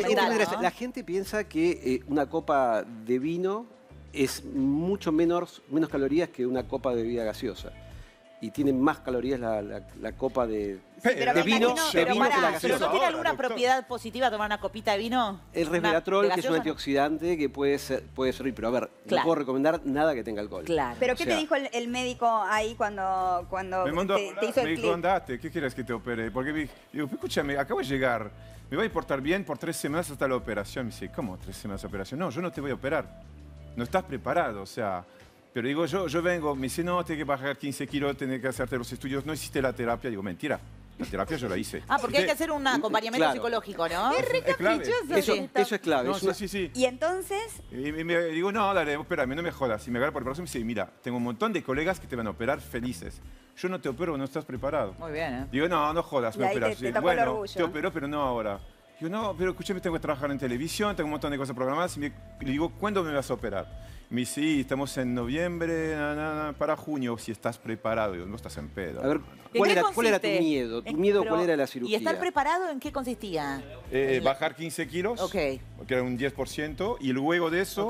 La gente piensa que una copa de vino es mucho menos calorías que una copa de bebida gaseosa. Y tiene más calorías la copa de vino que la gaseosa. ¿Pero no tiene alguna propiedad positiva tomar una copita de vino? El resveratrol, que es un antioxidante que puede servir. Pero a ver, no puedo recomendar nada que tenga alcohol. Claro. ¿Pero qué te dijo el médico ahí cuando te hizo el clip? Andate, ¿qué quieres que te opere? Porque digo, escúchame, acabo de llegar. Me voy a portar bien por 3 semanas hasta la operación. Me dice, ¿cómo 3 semanas de operación? No, yo no te voy a operar. No estás preparado, o sea... Pero digo, yo vengo, me dice, no, tienes que bajar 15 kilos, tienes que hacerte los estudios, no hiciste la terapia. Digo, mentira, la terapia yo la hice. Porque hay que hacer un acompañamiento psicológico, ¿no? Es re caprichoso. Eso es clave. No, sí. ¿Y entonces? Y me digo, no, dale, espérame, no me jodas. Y me agarra por el brazo y me dice, mira, tengo un montón de colegas que te van a operar felices. Yo no te opero, no estás preparado. Muy bien, ¿eh? Digo, no jodas, me operas. Bueno, te opero, pero no ahora. Digo, no, pero escúchame, tengo que trabajar en televisión, tengo un montón de cosas programadas. Y le digo, ¿cuándo me vas a operar? Me dice, sí, estamos en noviembre, para junio, si estás preparado. Digo, no estás en pedo. A ver, ¿cuál era tu miedo? ¿Tu miedo cuál era la cirugía? ¿Y estar preparado en qué consistía? Bajar 15 kilos, que era un 10%, y luego de eso,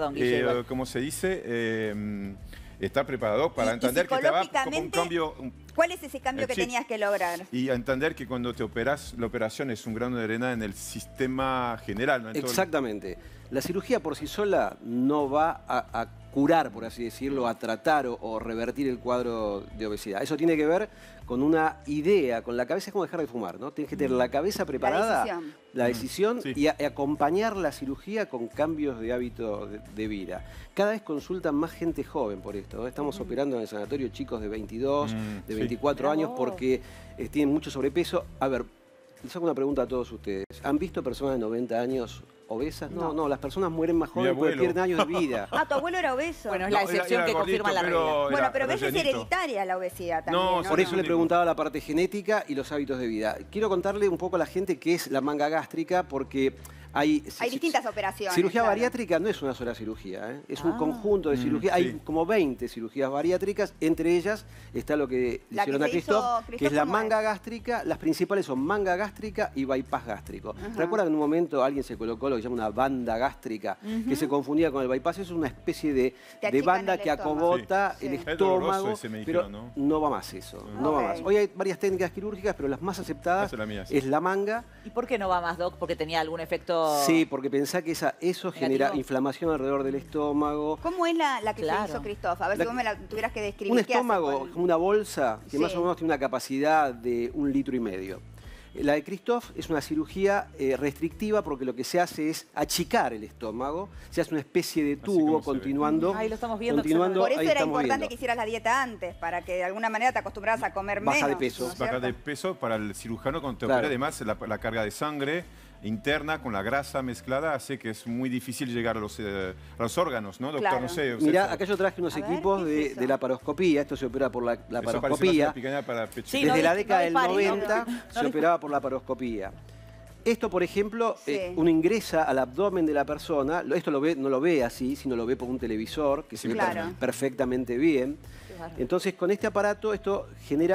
como se dice, estar preparado para entender que te va como un cambio... ¿Cuál es ese cambio que tenías que lograr? Y entender que cuando te operas, la operación es un grano de arena en el sistema general. ¿No? Exactamente. La cirugía por sí sola no va a curar, por así decirlo, a tratar o revertir el cuadro de obesidad. Eso tiene que ver con una idea, con la cabeza. Es como dejar de fumar, ¿no? Tienes que tener la cabeza preparada, la decisión y acompañar la cirugía con cambios de hábito de vida. Cada vez consultan más gente joven por esto, ¿no? Estamos operando en el sanatorio chicos de 22, de 24 años porque tienen mucho sobrepeso. A ver, les hago una pregunta a todos ustedes. ¿Han visto personas de 90 años obesas? No, las personas mueren más jóvenes porque pierden años de vida. Ah, tu abuelo era obeso. Bueno, es la excepción que confirma la regla. Bueno, pero ves, es hereditaria la obesidad también. No, por eso le preguntaba la parte genética y los hábitos de vida. Quiero contarle un poco a la gente qué es la manga gástrica, porque hay distintas operaciones. Cirugía bariátrica no es una sola cirugía, ¿eh? Es un conjunto de cirugías. Hay como 20 cirugías bariátricas, entre ellas está lo que le hicieron a Christoph, que es la manga gástrica. Las principales son manga gástrica y bypass gástrico. ¿Recuerdan en un momento alguien se colocó lo que se llama una banda gástrica, que se confundía con el bypass? Es una especie de banda que acobota el estómago, pero no va más eso. No va más. Hoy hay varias técnicas quirúrgicas, pero las más aceptadas es la manga. ¿Y por qué no va más, Doc? ¿Porque tenía algún efecto? Sí, porque pensá que eso genera inflamación alrededor del estómago. ¿Cómo es la que se hizo Christoph? A ver si vos me la tuvieras que describir. Un estómago, una bolsa que más o menos tiene una capacidad de 1,5 litros. La de Christoph es una cirugía restrictiva porque lo que se hace es achicar el estómago, se hace una especie de tubo continuando. Ahí lo estamos viendo. Por eso era importante que hicieras la dieta antes, para que de alguna manera te acostumbraras a comer menos. Baja de peso. Baja de peso para el cirujano cuando te opera, además la carga de sangre interna con la grasa mezclada hace que es muy difícil llegar a los órganos, ¿no, doctor? No sé. Mirá, acá yo traje unos equipos de laparoscopía. Esto se opera por la laparoscopía. Desde la década del 90 se operaba por laparoscopía. Esto, por ejemplo, uno ingresa al abdomen de la persona. Esto no lo ve así, sino lo ve por un televisor, que se ve perfectamente bien. Entonces, con este aparato, esto genera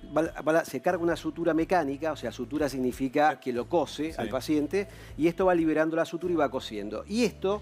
se carga una sutura mecánica, o sea, sutura significa que lo cose al paciente, y esto va liberando la sutura y va cosiendo. Y esto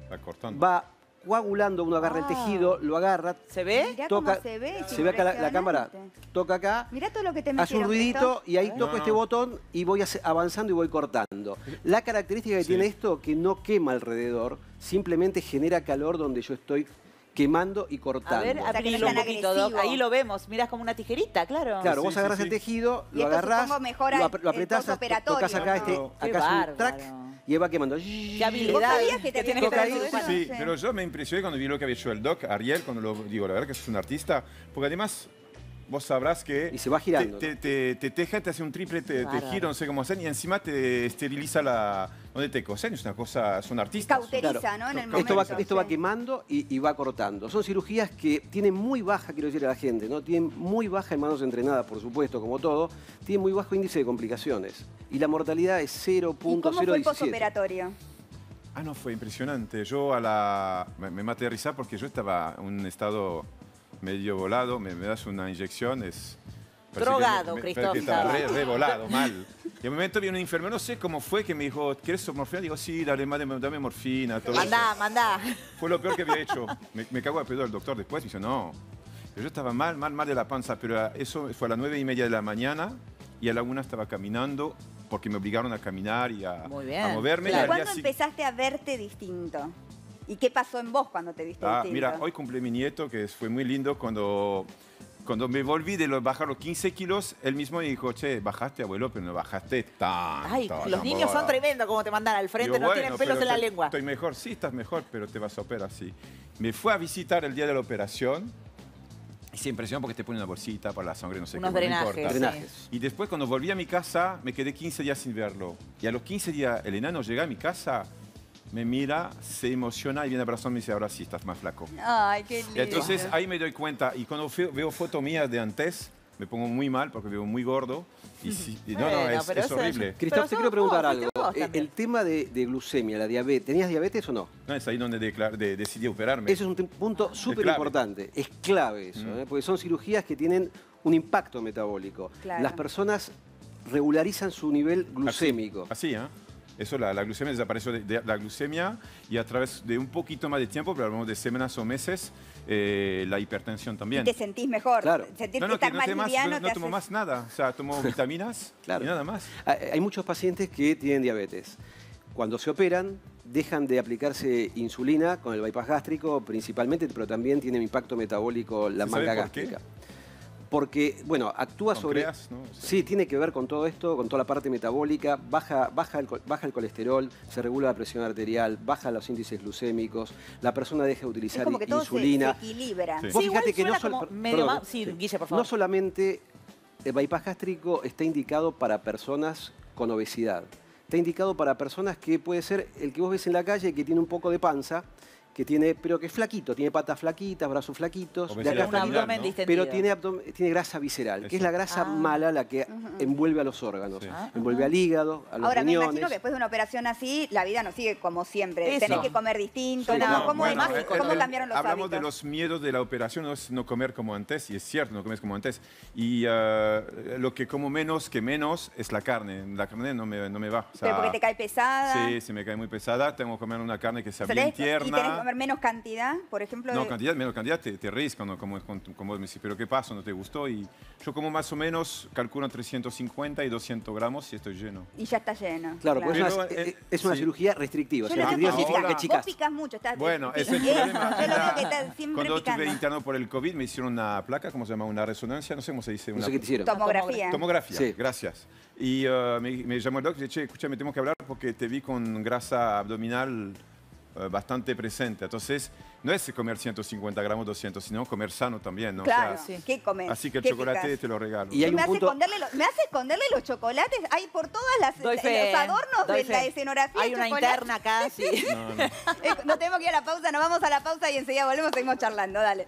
va coagulando, uno agarra el tejido, lo agarra. ¿Se ve? Mirá toca, cómo se ve. Se ve acá la cámara, toca acá, mirá todo lo que te hace un metieron, ruidito y ahí Cristo. toco este botón y voy avanzando y voy cortando. La característica que tiene esto, que no quema alrededor, simplemente genera calor donde yo estoy quemando y cortando. A ver, abrilo un poquito, Doc. Ahí lo vemos. Mirás como una tijerita, claro. Claro, vos agarrás el tejido, lo agarrás, lo apretás, tocas acá, acá es un track y va quemando. ¿Qué habilidad que te tienes que ahí? Sí, pero yo me impresioné cuando vi lo que había hecho el Doc, Ariel, cuando lo digo, la verdad que es un artista, porque además vos sabrás que... Y se va girando. Te teje, te hace un triple tejido, no sé cómo hacen, y encima te esteriliza donde te cosen. Es una cosa, son artistas. Cauteriza, ¿no? En el momento. Esto va quemando y va cortando. Son cirugías que tienen muy baja, quiero decir a la gente, ¿no? Tienen muy baja en manos entrenadas, por supuesto, como todo. Tienen muy bajo índice de complicaciones. Y la mortalidad es 0.017. ¿Y cómo fue el postoperatorio? Ah, no, fue impresionante. Yo me maté de risa porque yo estaba en un estado medio volado, me das una inyección, drogado, Cristóbal. Estaba re volado, mal. Y en un momento vi un enfermero, no sé cómo fue, que me dijo, ¿quieres morfina? Digo, sí, dame morfina. Todo mandá. Fue lo peor que había hecho. Me cago a pedo el doctor después, me dice, no. Pero yo estaba mal de la panza, pero eso fue a las 9:30 de la mañana y a la 1 estaba caminando porque me obligaron a caminar y a moverme. Claro. ¿Y cuándo empezaste a verte distinto? ¿Y qué pasó en vos cuando te viste distinto? Mira, hoy cumple mi nieto, que fue muy lindo cuando me volví de bajar los 15 kilos, él mismo me dijo, che, bajaste, abuelo, pero no bajaste tanto. Ay, los niños son tremendos como te mandan al frente, no tienen pelos en la lengua. Estoy mejor, sí, estás mejor, pero te vas a operar, sí. Me fue a visitar el día de la operación. Y se impresionó porque te pone una bolsita para la sangre, no sé qué. Unos drenajes. Y después, cuando volví a mi casa, me quedé 15 días sin verlo. Y a los 15 días, el enano llega a mi casa, me mira, se emociona y viene abrazando y me dice, ahora sí, estás más flaco. Ay, qué lindo. Y entonces ahí me doy cuenta. Y cuando veo fotos mías de antes, me pongo muy mal porque veo muy gordo. Y es horrible. Cristóbal, te quiero preguntar algo. El tema de glucemia, la diabetes, ¿tenías diabetes o no? No, es ahí donde decidí operarme. Eso es un punto súper importante. Es clave eso, porque son cirugías que tienen un impacto metabólico. Claro. Las personas regularizan su nivel glucémico. Así, ¿eh? Eso, la glucemia desapareció de la glucemia y a través de un poquito más de tiempo, pero hablamos de semanas o meses, la hipertensión también. ¿Y te sentís mejor? Claro. ¿Sentís que estás más liviano? No tomo más nada, o sea, tomo vitaminas y nada más. Hay muchos pacientes que tienen diabetes. Cuando se operan, dejan de aplicarse insulina con el bypass gástrico principalmente, pero también tiene un impacto metabólico la manga gástrica. Porque, bueno, actúa sobre... ¿no? Sí, tiene que ver con todo esto, con toda la parte metabólica, baja el colesterol, se regula la presión arterial, baja los índices glucémicos, la persona deja de utilizar insulina. Es como que todo se equilibra. Sí. Vos fíjate que Guille, por favor. No solamente el bypass gástrico está indicado para personas con obesidad, está indicado para personas que puede ser el que vos ves en la calle que tiene un poco de panza, pero que es flaquito, tiene patas flaquitas, brazos flaquitos, de acá flaquito, pero tiene grasa visceral, que es la grasa mala la que envuelve a los órganos, envuelve al hígado, a los riñones. Ahora, me imagino que después de una operación así, la vida no sigue como siempre, tenés que comer distinto, ¿cómo cambiaron los hablamos hábitos? de los miedos de la operación, no es no comer como antes, y es cierto, no comes como antes, y lo que como menos es la carne no me va. O sea, ¿pero porque te cae pesada? Sí, se me cae muy pesada, tengo que comer una carne que sea bien tierna. ¿Comer menos cantidad, por ejemplo? No, menos cantidad, te reís cuando como me decís, ¿pero qué pasa? ¿No te gustó? Y yo como más o menos, calculo entre 150 y 200 gramos y estoy lleno. Y ya está lleno. Claro, pero es una cirugía restrictiva. Vos picás mucho. Bueno, es el problema. Yo lo veo que estás siempre cuando picando. estuve internado por el COVID, me hicieron una placa, ¿cómo se llama? Una resonancia, no sé cómo se dice. No sé qué te hicieron. Tomografía. Tomografía, sí. Gracias. Y me llamó el doctor y dije, che, escúchame, tenemos que hablar porque te vi con grasa abdominal bastante presente. Entonces, no es comer 150 gramos, 200, sino comer sano también, ¿no? Claro, o sea, ¿qué comes? Así que el chocolate te lo regalo. Y hay me hace esconderle los chocolates. Hay por todas los adornos de la escenografía. Hay una interna acá, sí. Nos tenemos que ir a la pausa, nos vamos a la pausa y enseguida volvemos, seguimos charlando. Dale.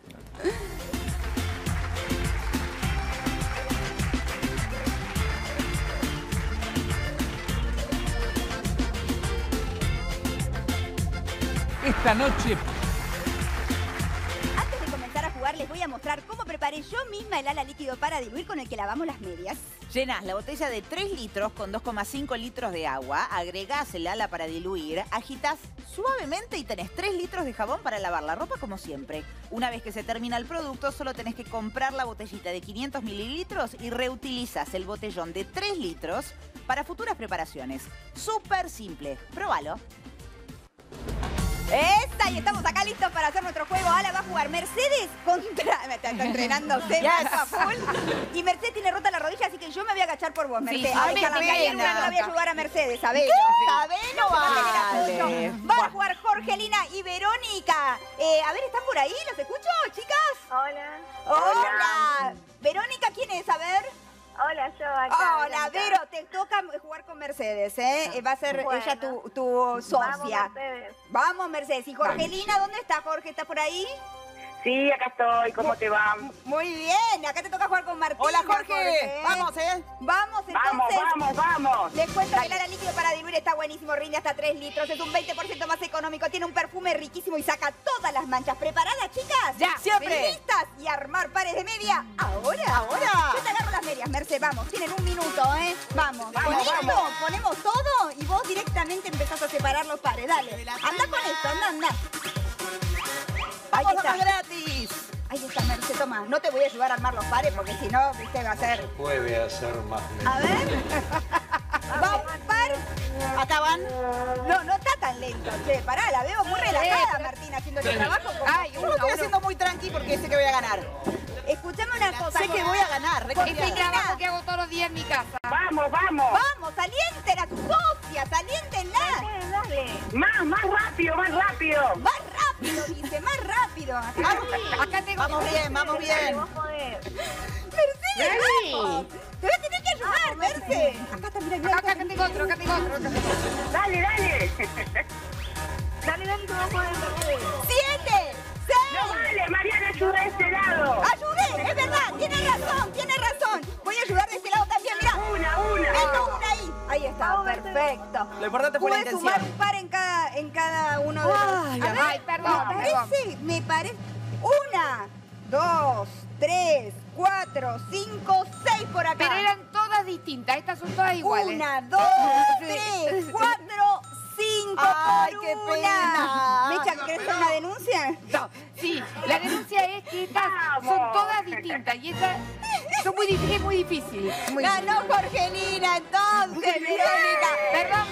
Esta noche... Antes de comenzar a jugar, les voy a mostrar mostrar cómo preparé yo misma el ala líquido para diluir con el que lavamos las medias. Llenás la botella de 3 litros con 2,5 litros de agua, agregás el ala para diluir, agitás suavemente y tenés 3 litros de jabón para lavar la ropa como siempre. Una vez que se termina el producto, solo tenés que comprar la botellita de 500 mililitros y reutilizás el botellón de 3 litros para futuras preparaciones. Súper simple. Próbalo. ¡Esta! Y estamos acá listos para hacer nuestro juego. Ala va a jugar Mercedes contra... Está entrenándose, a full. Y Mercedes tiene rota la rodilla, así que yo me voy a agachar por vos, Mercedes. Sí, Ay, me no la voy a ayudar a Mercedes, ¿sabés? No vale. Van a jugar Jorgelina y Verónica. A ver, ¿están por ahí? ¿Los escucho, chicas? Hola. Hola. Verónica, ¿quién es? A ver. Hola, yo acá. Hola, Vero, te toca jugar con Mercedes, ¿eh? Va a ser ella tu socia. Vamos, Mercedes. Vamos, Mercedes. ¿Y Jorgelina, dónde está, Jorge? ¿Estás por ahí? Sí, acá estoy. ¿Cómo te va? Muy bien. Acá te toca jugar con Martín. Hola, Jorge. Vamos, ¿eh? Vamos, entonces. Vamos. Les cuento que el ala líquido para diluir está buenísimo. Rinde hasta 3 litros. Es un 20% más económico. Tiene un perfume riquísimo y saca todas las manchas. ¿Preparadas, chicas? Ya, siempre. ¿Listas? Y armar pares de media. ¿Ahora? Yo te agarro las medias, Merce. Vamos. Tienen un minuto, ¿eh? Vamos. Con esto ponemos todo y vos directamente empezás a separar los pares. Dale. Anda con esto. Anda. Ahí está. Gratis. Ahí está, Merce, toma. No te voy a ayudar a armar los pares porque si no, viste, va a ser... Puede hacer más lento. A ver. Va un par. Acá van. No está tan lento, che. Pará, la veo muy relajada, Martina, haciendo el trabajo. Ay, yo lo estoy haciendo muy tranqui porque sé que voy a ganar. Escuchame una cosa. Sé que voy a ganar. Es el trabajo que hago todos los días en mi casa. Vamos. Vamos, alienten a tu socia, aliéntenla. Dale. Más rápido. Más rápido, dice, más rápido. Acá tengo. Vamos bien. Vos podés. Mercedes, vamos. Te voy a tener que ayudar, Mercedes. Acá está, mira. Acá tengo otro. Dale. Dale, que vos podés, Mercedes. 7, 6. No vale, Mariana, ayuda a este lado. Ayudé, es verdad, tiene razón. Voy a ayudar de este lado también, mira. Una. Meto una ahí. Ahí está, perfecto. Lo importante fue la Pude intención. sumar un par en cada uno de los... Ay, perdón. Me parece... 1, 2, 3, 4, 5, 6 por acá. Pero eran todas distintas. Estas son todas iguales. 1, 2, 3, 4, 5 Ay, por qué una. pena. Mecha, ¿querés hacer una denuncia? No, sí. La denuncia es que estas son todas distintas. Y estas son muy difícil. Ganó Jorgelina, entonces, Verónica. Perdón,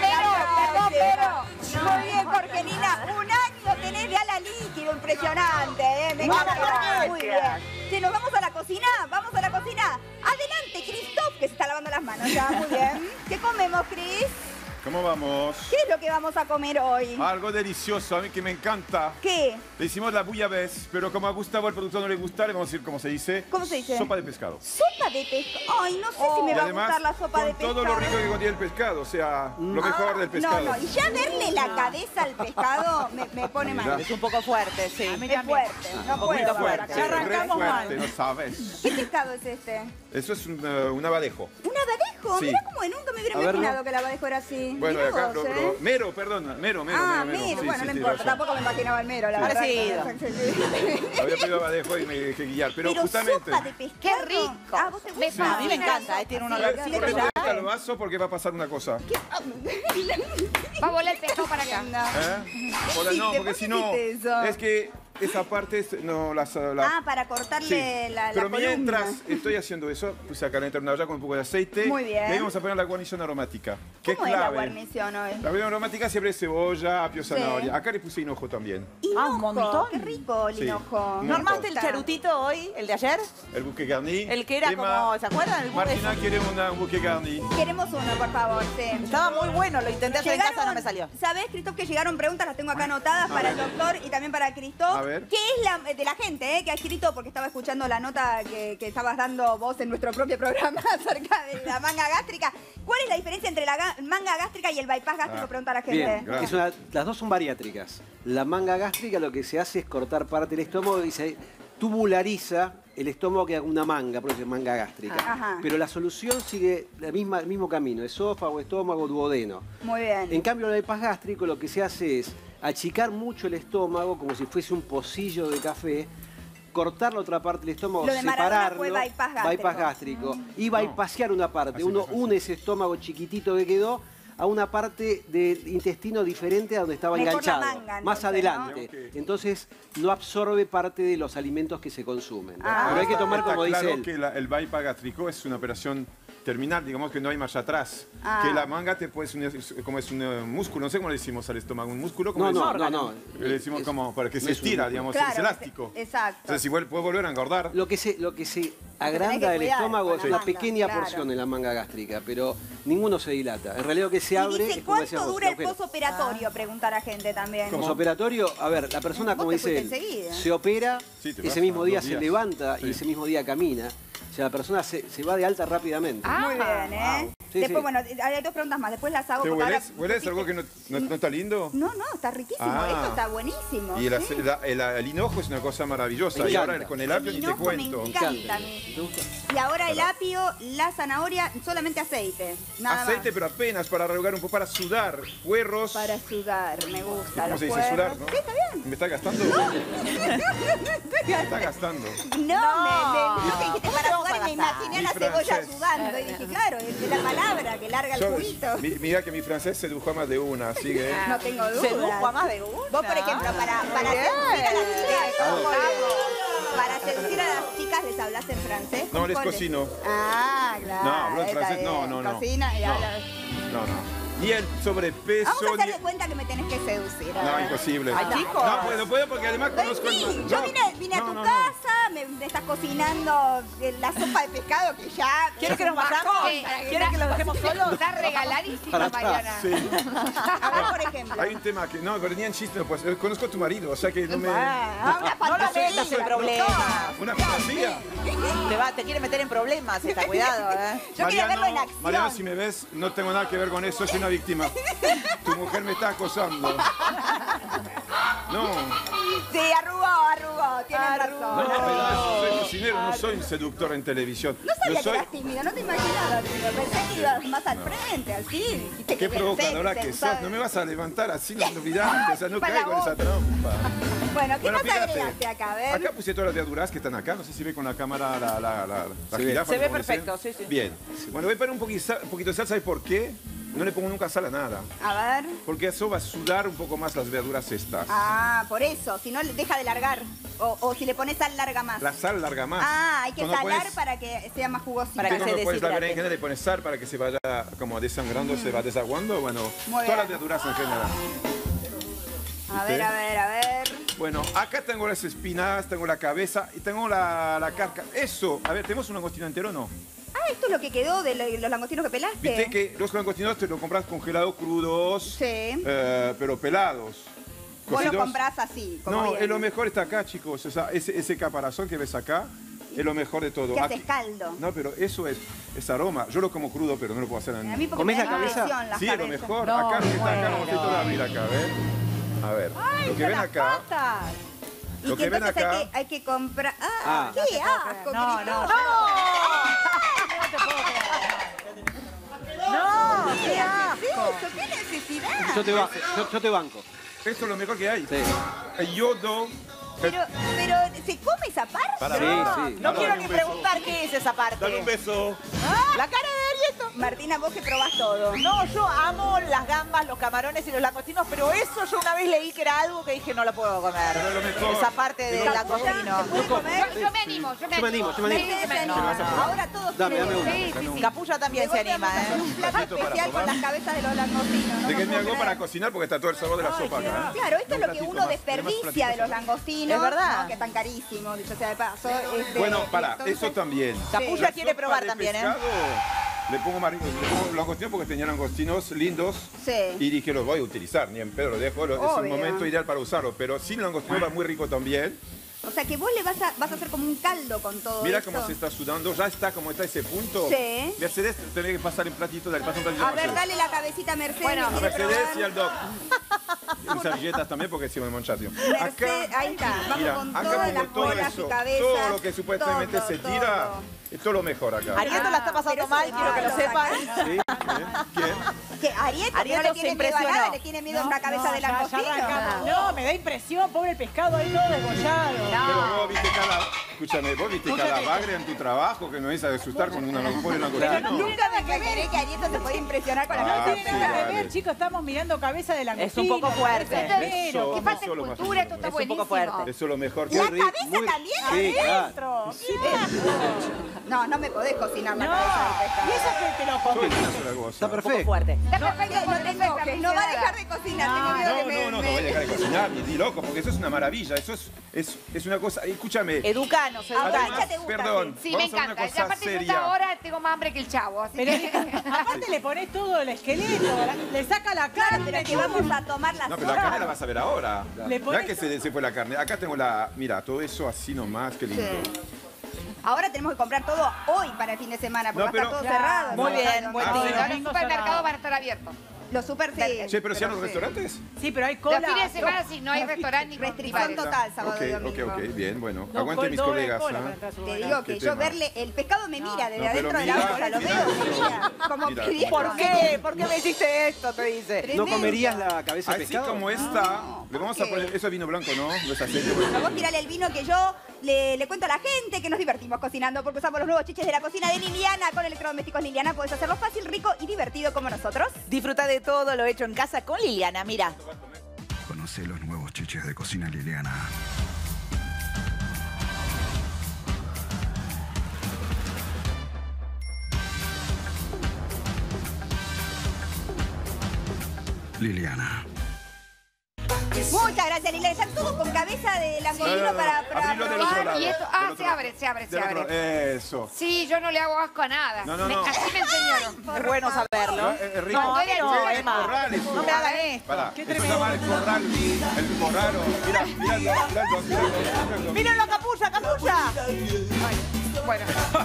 pero. Muy bien, Jorgelina. Un año tenés de ala líquido, impresionante, ¿eh? Me encanta. Muy bien. Si nos vamos a la cocina, Adelante, Christoph, que se está lavando las manos ya. Muy bien. ¿Qué comemos, Chris? ¿Cómo vamos? ¿Qué es lo que vamos a comer hoy? Algo delicioso, a mí que me encanta. ¿Qué? Le hicimos la bouillabaisse, pero como a Gustavo, el productor, no le gusta, le vamos a decir cómo se dice. ¿Cómo se dice? Sopa de pescado. ¿Sopa de pescado? Ay, no sé si me Y va a además, gustar la sopa de con pescado. todo lo rico que contiene el pescado, o sea, lo mejor del pescado. No, y ya verle la cabeza al pescado me pone mal. Es un poco fuerte, sí. Es fuerte, no puedo. Muy fuerte, Ya arrancamos re fuerte, mal. no sabes. ¿Qué pescado es este? Eso es un abadejo. ¿Un abadejo? Sí. Mirá cómo nunca me hubiera A verlo. imaginado que el abadejo era así. Bueno, Mirá acá vos, mero, perdón, mero. Ah, mero. mero, Sí, bueno, sí, no sí, importa, razón. tampoco me imaginaba el mero, la verdad. Parecido. Había pedido abadejo y me dejé guiar, pero justamente... sopa de pescado. ¡Qué rico! Ah, ¿vos te gusta? Sí. A mí me encanta, tiene un olor. Por eso deja el vaso porque va a pasar una cosa. Va a volar el pescado para acá. Hola, no, porque ¿por si qué no, hiciste eso? es que esa parte no las... Ah, para cortarle Sí. la Pero columna. mientras estoy haciendo eso, puse a calentar una olla con un poco de aceite. Muy bien. Y ahí vamos a poner la guarnición aromática. Que ¿Cómo es es la clave. guarnición hoy? La guarnición aromática siempre es cebolla, apio, Sí. zanahoria. Acá le puse hinojo también. Hinojo, un montón. qué rico el Sí. hinojo. Un ¿No montón. armaste el charutito hoy, el de ayer? El buque garni. El que era como, ¿se acuerdan? El buque Martina quiere un buque garni. Queremos uno, por favor, sí. Estaba muy bueno, lo intenté hacer en casa, no me salió. ¿Sabés, Christoph, que llegaron preguntas? Las tengo acá anotadas A para ver. el doctor y también para Christoph. A ver. ¿Qué es de la gente, que ha escrito? Porque estaba escuchando la nota que estabas dando vos en nuestro propio programa acerca de la manga gástrica. ¿Cuál es la diferencia entre la manga gástrica y el bypass gástrico? Pregunta la gente. Bien, las dos son bariátricas. La manga gástrica lo que se hace es cortar parte del estómago y se tubulariza el estómago que haga una manga, por eso es manga gástrica. Ajá. Pero la solución sigue el mismo camino, esófago, estómago, duodeno. Muy bien. En cambio, el bypass gástrico lo que se hace es achicar mucho el estómago como si fuese un pocillo de café, cortar la otra parte del estómago, Lo de Maradona separarlo, fue bypass gástrico. y bypassear una parte. Uno une ese estómago chiquitito que quedó a una parte del intestino diferente a donde estaba Mejor la enganchado, manga, más entonces, adelante. ¿no? Entonces no absorbe parte de los alimentos que se consumen. Ah. Pero hay que tomar, como Está dice claro él. que el bypass gástrico es una operación terminal, digamos que no hay marcha atrás. Ah. Que la manga te puede, como es un músculo, no sé cómo le decimos al estómago, un músculo, como No. le decimos como para que no se es un estira, músculo. digamos, Claro, es elástico. Exacto. Entonces igual puede volver a engordar. Lo que se que agranda del cuidar estómago con es la una manga, pequeña claro. porción en la manga gástrica, pero ninguno se dilata. En realidad lo que se abre Y dice, es como ¿cuánto decíamos, dura el agujero. posoperatorio? Pregunta la gente también. Posoperatorio, a ver, la persona, Vos como te dice él, fuiste enseguida. se opera, Sí, te ese vas mismo a día 2 se días. levanta Sí. y ese mismo día camina. O sea, la persona se va de alta rápidamente. Muy bien, ¿eh? Sí, Después, sí. bueno, hay dos preguntas más. Después las hago ¿Te porque ahora... hueles algo que no está lindo? No, está riquísimo. Ah. Esto está buenísimo. Y sí. el hinojo es una cosa maravillosa. Me Y encanta. ahora con el apio El ni te hinojo cuento. me encanta a mí. ¿Te gusta? Y ahora el apio, la zanahoria, solamente aceite. Nada Aceite, más. pero apenas para rehogar un poco, para sudar. Puerros. Para sudar, me gusta. ¿Cómo los se dice puerros. sudar? ¿No? Sí, está bien. ¿Me está gastando? Me está gastando. No, que dijiste para ¿Cómo sudar y me para imaginé a la Mi cebolla francés. sudando. Y dije, claro, es la palabra que larga el juguito. Mira que mi francés sedujo a más de una, así que... No tengo duda. Sedujo a más de uno. Vos, por ejemplo, para seducir a las chicas, para seducir a las chicas, ¿les hablas en francés? No, les ¿Cómo cocino. Ah, claro. No, hablo en está francés, bien. no. Cocina y No. hablas. No. Ni el sobrepeso, Vamos a hacer ni... de cuenta que me tenés que seducir. No, imposible. Ay, chicos. No puedo porque además conozco... Vení, yo vine a tu casa, me estás cocinando la sopa de pescado que ya... ¿Quiere que nos vayamos? ¿Quiere que los dejemos solos? Está regaladísima, Para atrás, Mariana. Sí. A ver, por ejemplo. Hay un tema que... No, pero ni en chiste no puedo hacer. Conozco a tu marido, o sea que no me... Una No la fantasía. metas en problemas. Una fantasía. Te quiere meter en problemas, está cuidado, ¿eh? Yo quería verlo en acción. Mariano, si me ves, no tengo nada que ver con eso, soy una víctima. Tu mujer me está acosando. No. Sí, arrugó, tienes razón. No, pero soy cocinero, no soy un seductor en televisión. No sabía Yo soy... que eras tímido, no te imaginaba tímido. Pensé que ibas más al frente, así. Dijiste Qué que provocadora que sos. No me vas a levantar así, no olvidate. O sea, no caigo en esa trampa. Bueno, ¿qué más fíjate, agregaste acá? A ver. Acá puse todas las verduras que están acá. No sé si ve con la cámara la Se ve. jirafa. Se ve como dicen. perfecto, sí, sí. Bien. Bueno, voy a poner un poquito de sal. ¿Sabes por qué? No le pongo nunca sal a nada. A ver. Porque eso va a sudar un poco más las verduras estas. Ah, por eso. Si no, deja de largar. O si le pones sal, larga más. La sal larga más. Ah, hay que Cuando salar pones- para que sea más jugosito. Para que Cuando se pones la deshidrate. berenjena le pones sal para que se vaya como desangrando, se va desaguando. Bueno, Muy todas bien. las verduras en general. A ver, a ver, a ver. Bueno, acá tengo las espinas, tengo la cabeza y tengo la carca. Eso, a ver, ¿tenemos un langostino entero o no? Ah, esto es lo que quedó de los langostinos que pelaste. Viste que los langostinos te los compras congelados crudos, Sí. pero pelados. Vos lo Cocidos. comprás así, como No, viene. lo mejor está acá, chicos. O sea, ese caparazón que ves acá es lo mejor de todo. Que haces Aquí- caldo. No, pero eso es aroma. Yo lo como crudo, pero no lo puedo hacer en... A mí porque ¿Comés me la da cabeza? impresión las Sí, es lo cabezas. mejor. No, acá, está acá, bueno. vamos a intentar abrir acá, ¿ven? A ver, lo que ven acá... Y Lo que que ven entonces acá... hay que comprar... Ah. ¡Ah! ¡Qué asco! No, Cristina! no. ¡No! ¡Qué asco! ¡Qué necesidad! Yo te banco. Esto es lo mejor que hay. Sí. El yodo... Pero, ¿se come esa parte? Para, Sí, sí. No quiero Dale ni un beso. preguntar qué es esa parte. Dale un beso. La cara de Arieto. Martina, vos que probás todo. No, yo amo las gambas, los camarones y los langostinos, pero eso yo una vez leí que era algo que dije no lo puedo comer. Pero es lo mejor. Esa parte del langostino. ¿Puedes comer? Yo me animo, Yo me animo. Mercedes se anima. Ahora todos Dame tienen uno. Sí, sí, sí. Capulla también se anima, Un plato Perfecto para especial con probar. las cabezas de los langostinos. ¿no? Déjenme No puedo algo para creer. cocinar porque está todo el sabor de la sopa acá. ¿eh? Claro, esto es Un lo que platito uno más. ¿Tiene más desperdicia de platitos? los langostinos. Es verdad. ¿no? Que están carísimos, dicho sea de paso. Bueno, y para, entonces- eso también. Capulla La quiere sopa probar de también, ¿eh? pescado, le pongo langostinos porque tenía langostinos lindos Sí. y dije los voy a utilizar, ni en pedo lo dejo, es un Obvio. momento ideal para usarlo, pero sin langostino va muy rico también. O sea que vos le vas a hacer como un caldo con todo Mira esto. cómo se está sudando, ya está como está ese punto. Sí. Mercedes, tenés que pasar el platito, dale, pasa un platito. A ver, Mercedes. dale la cabecita a Mercedes. Bueno, A quiere Mercedes probar. y al Doc. Y servilletas también porque si me manchaste. Mercedes, ahí está. Vamos mira, con acá todas pongo las todo bolas eso, y cabezas. todo lo que supuestamente todo, se todo. tira, es todo lo mejor acá. Arieto la está pasando Pero mal, eso quiero que lo no, sepan. ¿Sí? ¿Quién? Que Arieto, que no Arieto le se tiene miedo a impresionó. nada, le tiene miedo a una cabeza de langostino. No, me da da impresión, pobre el pescado ahí todo degollado. Pero vos viste escúchame, vos viste cada bagre en tu trabajo que no es a asustar con una locura. Pero nunca me imaginé que Arieto se puede impresionar con la No tiene nada que ver, chicos, estamos mirando cabeza de la Es un poco fuerte. Que falta cultura, esto está es un buenísimo. poco fuerte. Eso es lo mejor que ¿La cabeza también? Sí, adentro. No, no me podés cocinar la cabeza del pescado. Y eso que te lo comés. Está Un poco perfecto. fuerte. No va a dejar de cocinar. Tengo miedo que me... No voy a dejar de cocinar, ni loco, porque eso es una maravilla. Eso es una cosa. Escúchame. Educanos, Además, perdón. Sí, me vamos a encanta. una Y cosa aparte yo seria. hasta ahora tengo más hambre que el chavo. Así Pero que... aparte le pones todo el esqueleto, le saca la carne. Pero que vamos a tomar la No, pero la carne la vas a ver ahora. Le Ya pones- que se fue la carne. Acá tengo mira, todo eso así nomás, qué lindo. Ahora tenemos que comprar todo hoy para el fin de semana, porque No, va a estar pero- todo cerrado. Muy ¿no? bien, buen Si no, día. los supermercados van a estar abiertos. Los super sí. Che, pero cierran los sí. restaurantes. Sí, pero hay cola. Los fines de semana sí, no hay restaurante ni Restricción bares. total, sábado y domingo. Ok, bien, bueno. No, Aguante mis colegas. cola ¿ah? para entrar a su Te lugar. digo que Qué yo tema. verle, el pescado me mira desde No, pero adentro de la mira, olla, lo mira. veo, me mira, como Mira, pidiendo. ¿Por qué? ¿Por qué me hiciste esto? Te dice. ¿No Tremendo. comerías la cabeza de Así pescado? como esta, le vamos a ¿por qué? poner. Eso es vino blanco, ¿no? No es aceite. A vos tirale el vino que yo le cuento a la gente que nos divertimos cocinando porque usamos los nuevos chiches de la cocina de Liliana. Con electrodomésticos Liliana podés hacerlo fácil, rico y divertido como nosotros. Disfruta de todo lo hecho en casa con Liliana. Mira. Conoce los nuevos chiches de cocina Liliana. Liliana. Muchas gracias, Liliana. Están todos con cabeza de langostino para Abrilo del otro lado. Y esto, Del otro se lado. abre, se abre, se Del otro abre. lado. Eso. Sí, yo no le hago asco a nada. No. Así me enseñaron. Es bueno saberlo. Es rico. No, no, el Emma. corral es No me hagan esto. Pará, Qué eso se tremendo. llama el corral. El corral. Mira. ¡Miren la capucha, capucha! Bueno.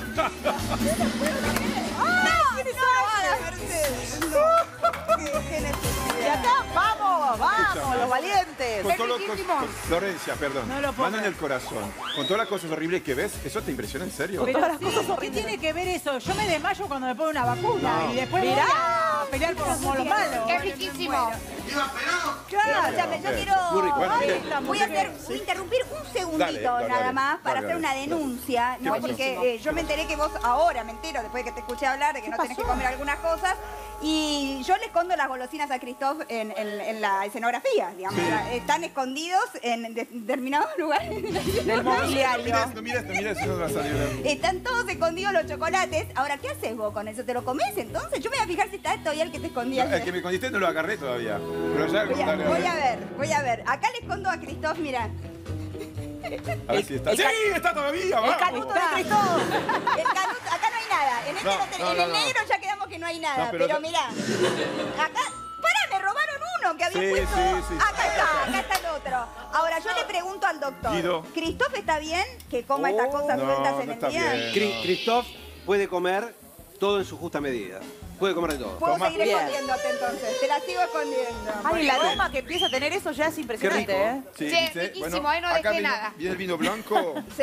Y acá, vamos, los valientes. Con todo riquísimo. Florencia, perdón. No lo puedo Mano en creer. el corazón. Con todas las cosas horribles que ves, ¿eso te impresiona en serio? Pero sí, ¿qué tiene que ver eso? Yo me desmayo cuando me ponen una vacuna No. y después Mirá. voy a pelear por los malos. Es riquísimo. Claro, escúchame, yo quiero... Muy rico. Bueno, Ay, mire. voy a interrumpir un segundito Dale, nada más para dale, hacer una dale. denuncia, ¿no? pasó? Porque yo me enteré que vos ahora me entero, después de que te escuché hablar, de que no tenés que comer algunas cosas, y yo le escondo las golosinas a Christoph en la escenografía, digamos. Están escondidos en determinados lugares Del mobiliario. No mira, si no va a salir. Están todos escondidos los chocolates. Ahora, ¿qué haces vos con eso? ¿Te lo comés entonces? Yo me voy a fijar si está todavía el que te escondía. El que me escondiste no lo agarré todavía. Pero ya Voy a ver. Acá le escondo a Christoph, mira. A ver si está. ¡Sí! ¡Está todavía! El ¡Vamos! canuto de Cristóbal. El canuto, acá no hay nada. En, este No, no ten- no, en no, el no. negro ya quedamos que no hay nada. No, pero pero- mirá. Acá. ¡Pará! Me robaron uno que había Sí, puesto. sí. Acá está el otro. Ahora yo le pregunto al doctor. Guido. ¿Christoph está bien que coma estas cosas sueltas en el está día? bien. Christoph puede comer todo en su justa medida. Puede comer de todo. Puedo Toma. seguir Bien. escondiéndote entonces. Te la sigo escondiendo. Ay, el aroma que empieza a tener eso ya es Qué impresionante, rico. ¿eh? Sí, Che, dice, riquísimo, ahí no acá dejé viene- nada. Viene el vino blanco. Sí.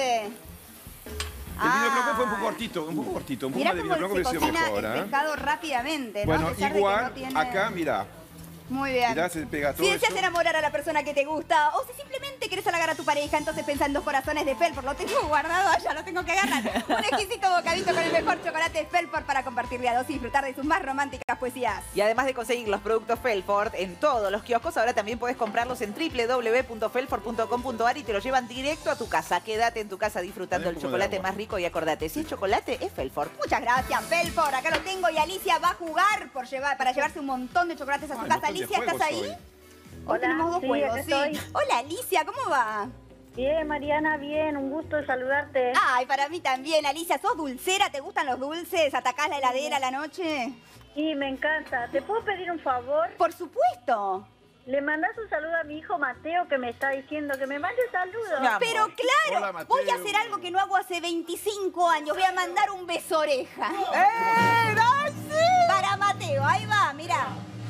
El vino blanco fue un poco cortito, un poco Mirá más de vino cómo blanco se hubiese sido cocina mejor, el ¿eh? pescado rápidamente, ¿no? Bueno, A pesar de que igual, no tiene- acá, mira, Muy bien. mirá, se pega todo Si deseas eso. enamorar a la persona que te gusta o si simplemente querés halagar a tu pareja, entonces pensá en 2 corazones de Felford. Lo tengo guardado allá, lo tengo que agarrar. Un exquisito bocadito con el mejor chocolate Felford para compartirle a dos y disfrutar de sus más románticas poesías. Y además de conseguir los productos Felford en todos los kioscos, ahora también puedes comprarlos en www.felford.com.ar y te los llevan directo a tu casa. Quédate en tu casa disfrutando el Poco de chocolate agua. más rico y acordate, si es chocolate, es Felford. Muchas gracias, Felford. Acá lo tengo y Alicia va a jugar para llevarse un montón de chocolates a su Ay, casa. montón de Alicia, ¿estás juegos ahí? hoy. Hoy tenemos 2 sí, juegos, acá sí. estoy. Hola, Alicia, ¿cómo va? Bien, Mariana, bien, un gusto saludarte. Ay, para mí también, Alicia. ¿Sos dulcera? ¿Te gustan los dulces? ¿Atacás la heladera a la noche? Sí, me encanta. ¿Te puedo pedir un favor? Por supuesto. Le mandás un saludo a mi hijo Mateo que me está diciendo que me mande saludos. Mi amor. Pero claro, Hola, Mateo. voy a hacer algo que no hago hace 25 años. Voy a mandar un beso oreja. ¡Nancy! Para Mateo, ahí va, mira.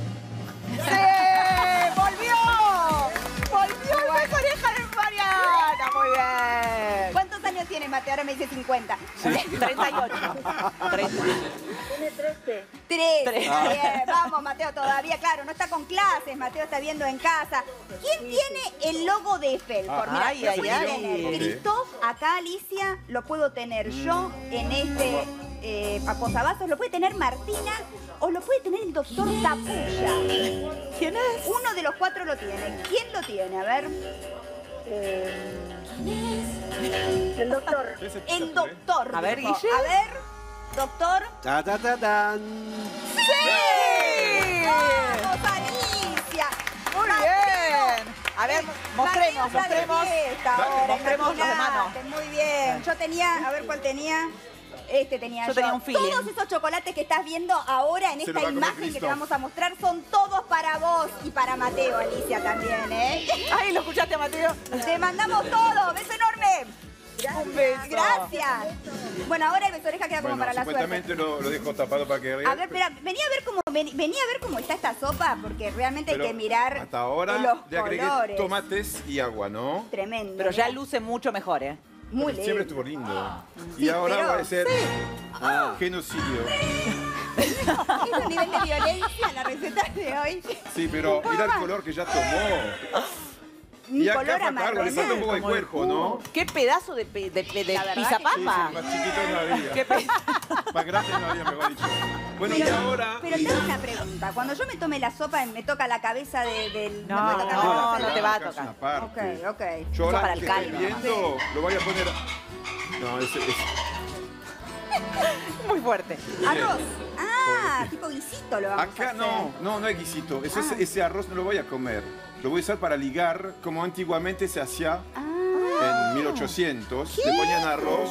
¡Sí! ¡Volvió! ¡Volvió el beso oreja de Mariana! Muy bien. ¿Cuántos años tiene Mateo? Ahora me dice 50. 38. 30. Tiene 13. 13. Bien, vamos, Mateo, todavía, claro, no está con clases, Mateo está viendo en casa. ¿Quién tiene el logo de Felcor? Mira, Ay, lo ay, puede ay. tener Christoph, acá Alicia, lo puedo tener yo en este posavasos, lo puede tener Martina o lo puede tener el doctor Tapulla. ¿Quién es? Uno de los 4 lo tiene. ¿Quién lo tiene? A ver. El doctor. El doctor. A ver, dijo. Guille. A ver, doctor. Ta, ta, ta, tan. ¡Sí! ¡Vamos, Alicia! Muy bien. A ver, mostremos. Mostremos las manos. Muy bien. Yo tenía, a ver cuál tenía. Este tenía yo. Tenía un feeling. Todos esos chocolates que estás viendo ahora en esta imagen que te vamos a mostrar son todos para vos y para Mateo, Alicia, también, ¿eh? Ay, ¿lo escuchaste, Mateo? Te mandamos todo. ¡Beso enorme! Un beso. Gracias. Bueno, ahora el beso oreja queda como para la suerte. Supuestamente lo dejo tapado para que vean. A ver, espera, venía a ver cómo está esta sopa, porque realmente hay que mirar hasta ahora los le agregué colores. tomates y agua, ¿no? Tremendo. Pero ya luce mucho mejor, ¿eh? Muy Porque siempre lindo. estuvo lindo. Sí, Y ahora pero- va a ser Ah. genocidio. Es un nivel de violencia la receta de hoy. Sí, pero mira el color que ya tomó. Un Y acá color falta algo, le falta un poco de amarronado. cuerpo, ¿no? Qué pedazo de pizapapa. Sí, más chiquito no había. Qué Más grande no había, mejor dicho. Bueno, y ahora... Pero te hago una pregunta. Cuando yo me tome la sopa, me toca la cabeza del... No, me toca la no, cabeza. no te va a acá es tocar. una parte. Ok. Yo ahora para que el estoy caldo, viendo, lo voy a poner... No, ese... Muy fuerte. Arroz. Ah, tipo guisito lo vamos a Acá hacer. no es guisito. Ese arroz no lo voy a comer. Lo voy a usar para ligar, como antiguamente se hacía en 1800. Le ponían arroz.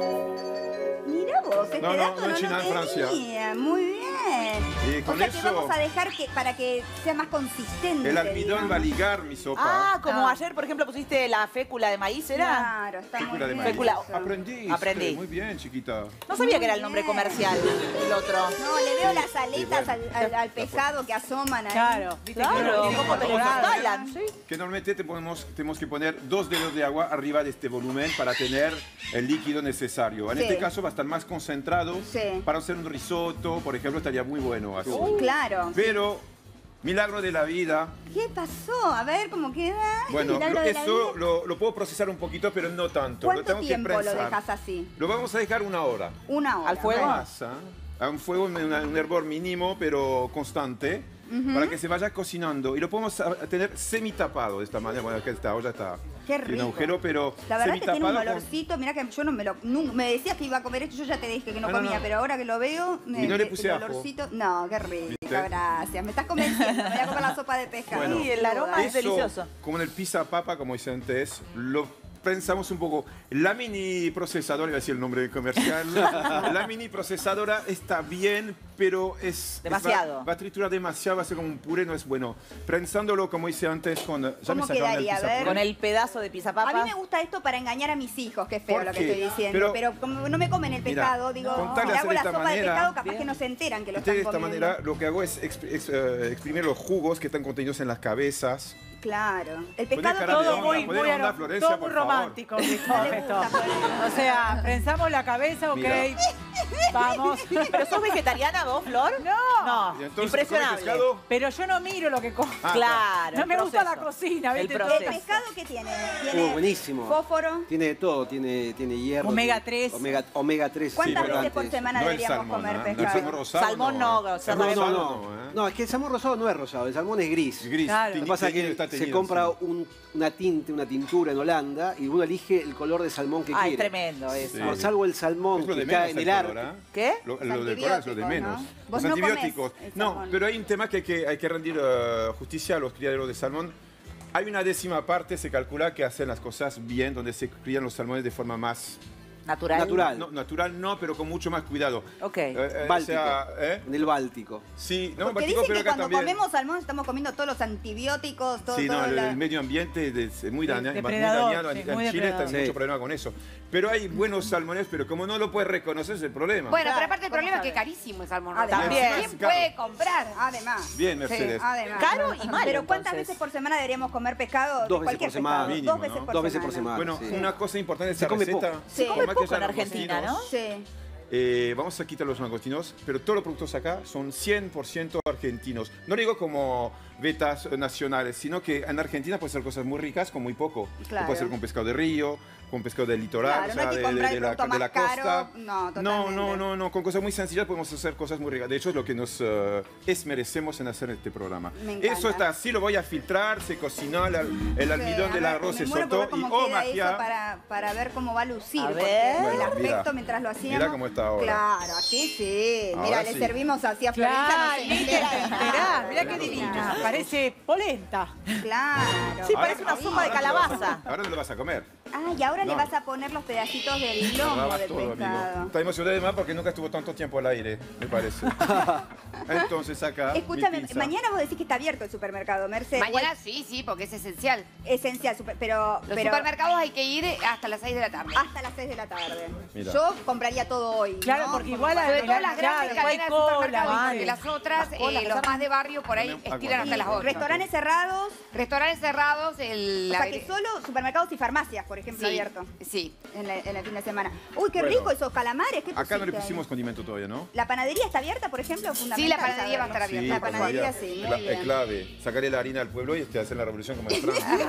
Mirá vos, este No, dato en no China, lo en Francia. tenía. Muy bien. Y O con sea que eso, vamos a dejar que para que sea más consistente. el almidón digamos. va a ligar mi sopa. Ah, como ayer, por ejemplo, pusiste la fécula de maíz, ¿era? Claro, está muy Fécula de bien. maíz. Fécula. Aprendí. Aprendí. Muy bien, chiquita. No sabía Muy que era el nombre bien. comercial, el otro. No, le veo las aletas bueno. al pescado que asoman ahí. Claro, ¿viste? Claro, Que ¿cómo te lo instalan? Sí. Que normalmente tenemos que poner 2 dedos de agua arriba de este volumen para tener el líquido necesario. En Sí. este caso va a estar más concentrado. Sí. Para hacer un risotto, por ejemplo, estaría muy bueno así. Claro. Pero, milagro de la vida, ¿Qué pasó? A ver cómo queda. bueno, Milagro de la eso vida. lo puedo procesar un poquito, pero no tanto. Lo ¿Cuánto tengo que tiempo lo prensar. dejas así? Lo vamos a dejar 1 hora. 1 hora. ¿Al fuego? Más, ¿ah? A un fuego, un hervor mínimo, pero constante, para que se vaya cocinando. Y lo podemos tener semitapado de esta manera. Bueno, que esta olla está Qué en un rico. agujero, pero La verdad que tiene un semitapado con- olorcito, mirá que yo no me lo... me decías que iba a comer esto, yo ya te dije que no No, no, comía, no. pero ahora que lo veo... Y no le puse el ajo. olorcito... No, qué rico, ¿Viste? gracias. Me estás convenciendo, me voy a comer la sopa de pescado. Bueno, Sí, el aroma es eso, delicioso. como en el pizza papa, como hice antes, lo pensamos un poco. La mini procesadora, iba a decir el nombre comercial, la mini procesadora está bien, pero es... Demasiado. Va a triturar demasiado, va a ser como un puré, no es bueno. Prensándolo, como hice antes, con... Ya ¿Cómo me sacaron quedaría? el A pizza ver. Con el pedazo de pizapapa. A mí me gusta esto para engañar a mis hijos, que es feo ¿Por lo que qué? estoy diciendo. Pero, Pero- como no me comen el Mira, pescado, digo, con tal si de le hacer hago la de esta sopa de manera- pescado, capaz Bien. que no se enteran que lo Entonces, de están esta comiendo. manera, lo que hago es exprimir los jugos que están contenidos en las cabezas. Claro. El Podés pescado dejar todo de Todo onda, muy, podés muy, onda, Florencia, todo muy por favor. romántico, Cristóbal, No le esto. gusta, Florencia. O sea, prensamos la cabeza, ok, Mira. vamos. ¿Pero sos vegetariana vos, Flor? No, No, Y entonces, ¿come impresionable. pescado? pero yo no miro lo que como. Claro. No el me gusta la proceso. cocina, El ¿viste? ¿El proceso. pescado qué tiene? ¿Tiene Buenísimo. fósforo? Tiene de todo, tiene hierro. Omega tiene 3. Omega 3. ¿Cuántas pero veces por importantes. semana No el deberíamos salmón, comer ¿eh? El pescado? salmón rosado. Salmón no, No, salmón no, rosado no. ¿eh? No, es que el salmón rosado no es rosado, el salmón es gris. Gris. Claro. Lo que pasa es que Está se teñido, compra sí. una tintura en Holanda y uno elige el color de salmón que Ay, quiere. tremendo eso. Sí. Por salvo el salmón Es lo de que menos cae en el el color, arco. ¿eh? ¿Qué? Lo Los del color es lo de antibióticos, menos. ¿no? Los Vos no comés antibióticos. el No, salmón. pero hay un tema que hay que rendir justicia a los criaderos de salmón. Hay una 10ª parte, se calcula, que hacen las cosas bien, donde se crían los salmones de forma más... Natural. Natural. No, natural no, pero con mucho más cuidado. Ok. Báltico. ¿eh? En el Báltico. Sí, no, Porque Báltico, dicen pero que acá cuando también. comemos salmón estamos comiendo todos los antibióticos, todo, Sí, no, todo el medio ambiente es muy dañado. depredador, sí, En muy Chile está depredador. mucho problema con eso. Pero hay buenos salmones, pero como no lo puedes reconocer, es el problema. Bueno, Claro, pero aparte el ¿cómo problema es que sabes? es carísimo el salmón. Además. También. ¿Quién puede comprar? Además. Bien, Mercedes. Además. Caro y malo, Pero ¿cuántas entonces. veces por semana deberíamos comer pescado? 2 veces Cualquier por semana. pescado. Mínimo, 2 veces ¿no? por 2 veces semana. por semana. Bueno, sí. una cosa importante de Se esta come receta. poco. Se por come más que poco en sean Argentina, ¿no? argentinos, Sí. vamos a quitar los langostinos, pero todos los productos acá son 100% argentinos. No digo como vetas nacionales, sino que en Argentina puede ser cosas muy ricas con muy poco. Claro. Puede ser con pescado de río, con pescado del litoral, Claro, o sea, no hay que comprar el producto de la más caro. costa. No, totalmente. No, con cosas muy sencillas podemos hacer cosas muy ricas. De hecho, es lo que nos merecemos en hacer este programa. Me encanta. Eso está así, lo voy a filtrar, se cocinó, el almidón del arroz se soltó y oh, magia. Eso para ver cómo va a lucir. A porque ver. el Bueno, aspecto mira. mientras lo hacíamos. Mira cómo está ahora. Claro, así sí. Ahora Mira, sí. le servimos así a Florencia. Claro, no se entera de nada. mirá qué divina. Parece polenta. Claro. Sí, parece una sopa de calabaza. Ahora no lo vas a comer. Ah, y ahora le No. vas a poner los pedacitos del Me lomo grabas del todo, pescado. amigo. Está emocionado además porque nunca estuvo tanto tiempo al aire, me parece. Entonces acá. Escúchame, mi pizza. mañana vos decís que está abierto el supermercado, Mercedes. Mañana sí, porque es esencial. Esencial, pero... Los supermercados hay que ir hasta las 6 de la tarde. Hasta las 6 de la tarde. Mira. Yo compraría todo hoy. Claro, ¿no? porque igual Sobre todo las claro, grandes después hay cadenas de cola, supermercados, ¿viste? porque las otras, los más de barrio, por ahí estiran hasta las 8. Restaurantes cerrados. Restaurantes cerrados, O sea que solo supermercados y farmacias, por ejemplo, Sí, abiertos. Sí. En el fin de semana. Uy, qué Bueno. rico esos calamares. ¿Qué Acá no le pusiste ahí? pusimos condimento todavía, ¿no? ¿La panadería está abierta, por ejemplo? Sí, la panadería va a estar abierta. Sí, La por panadería favor. sí, Es muy bien. clave. Sacarle la harina al pueblo y hacer la revolución como en Francia.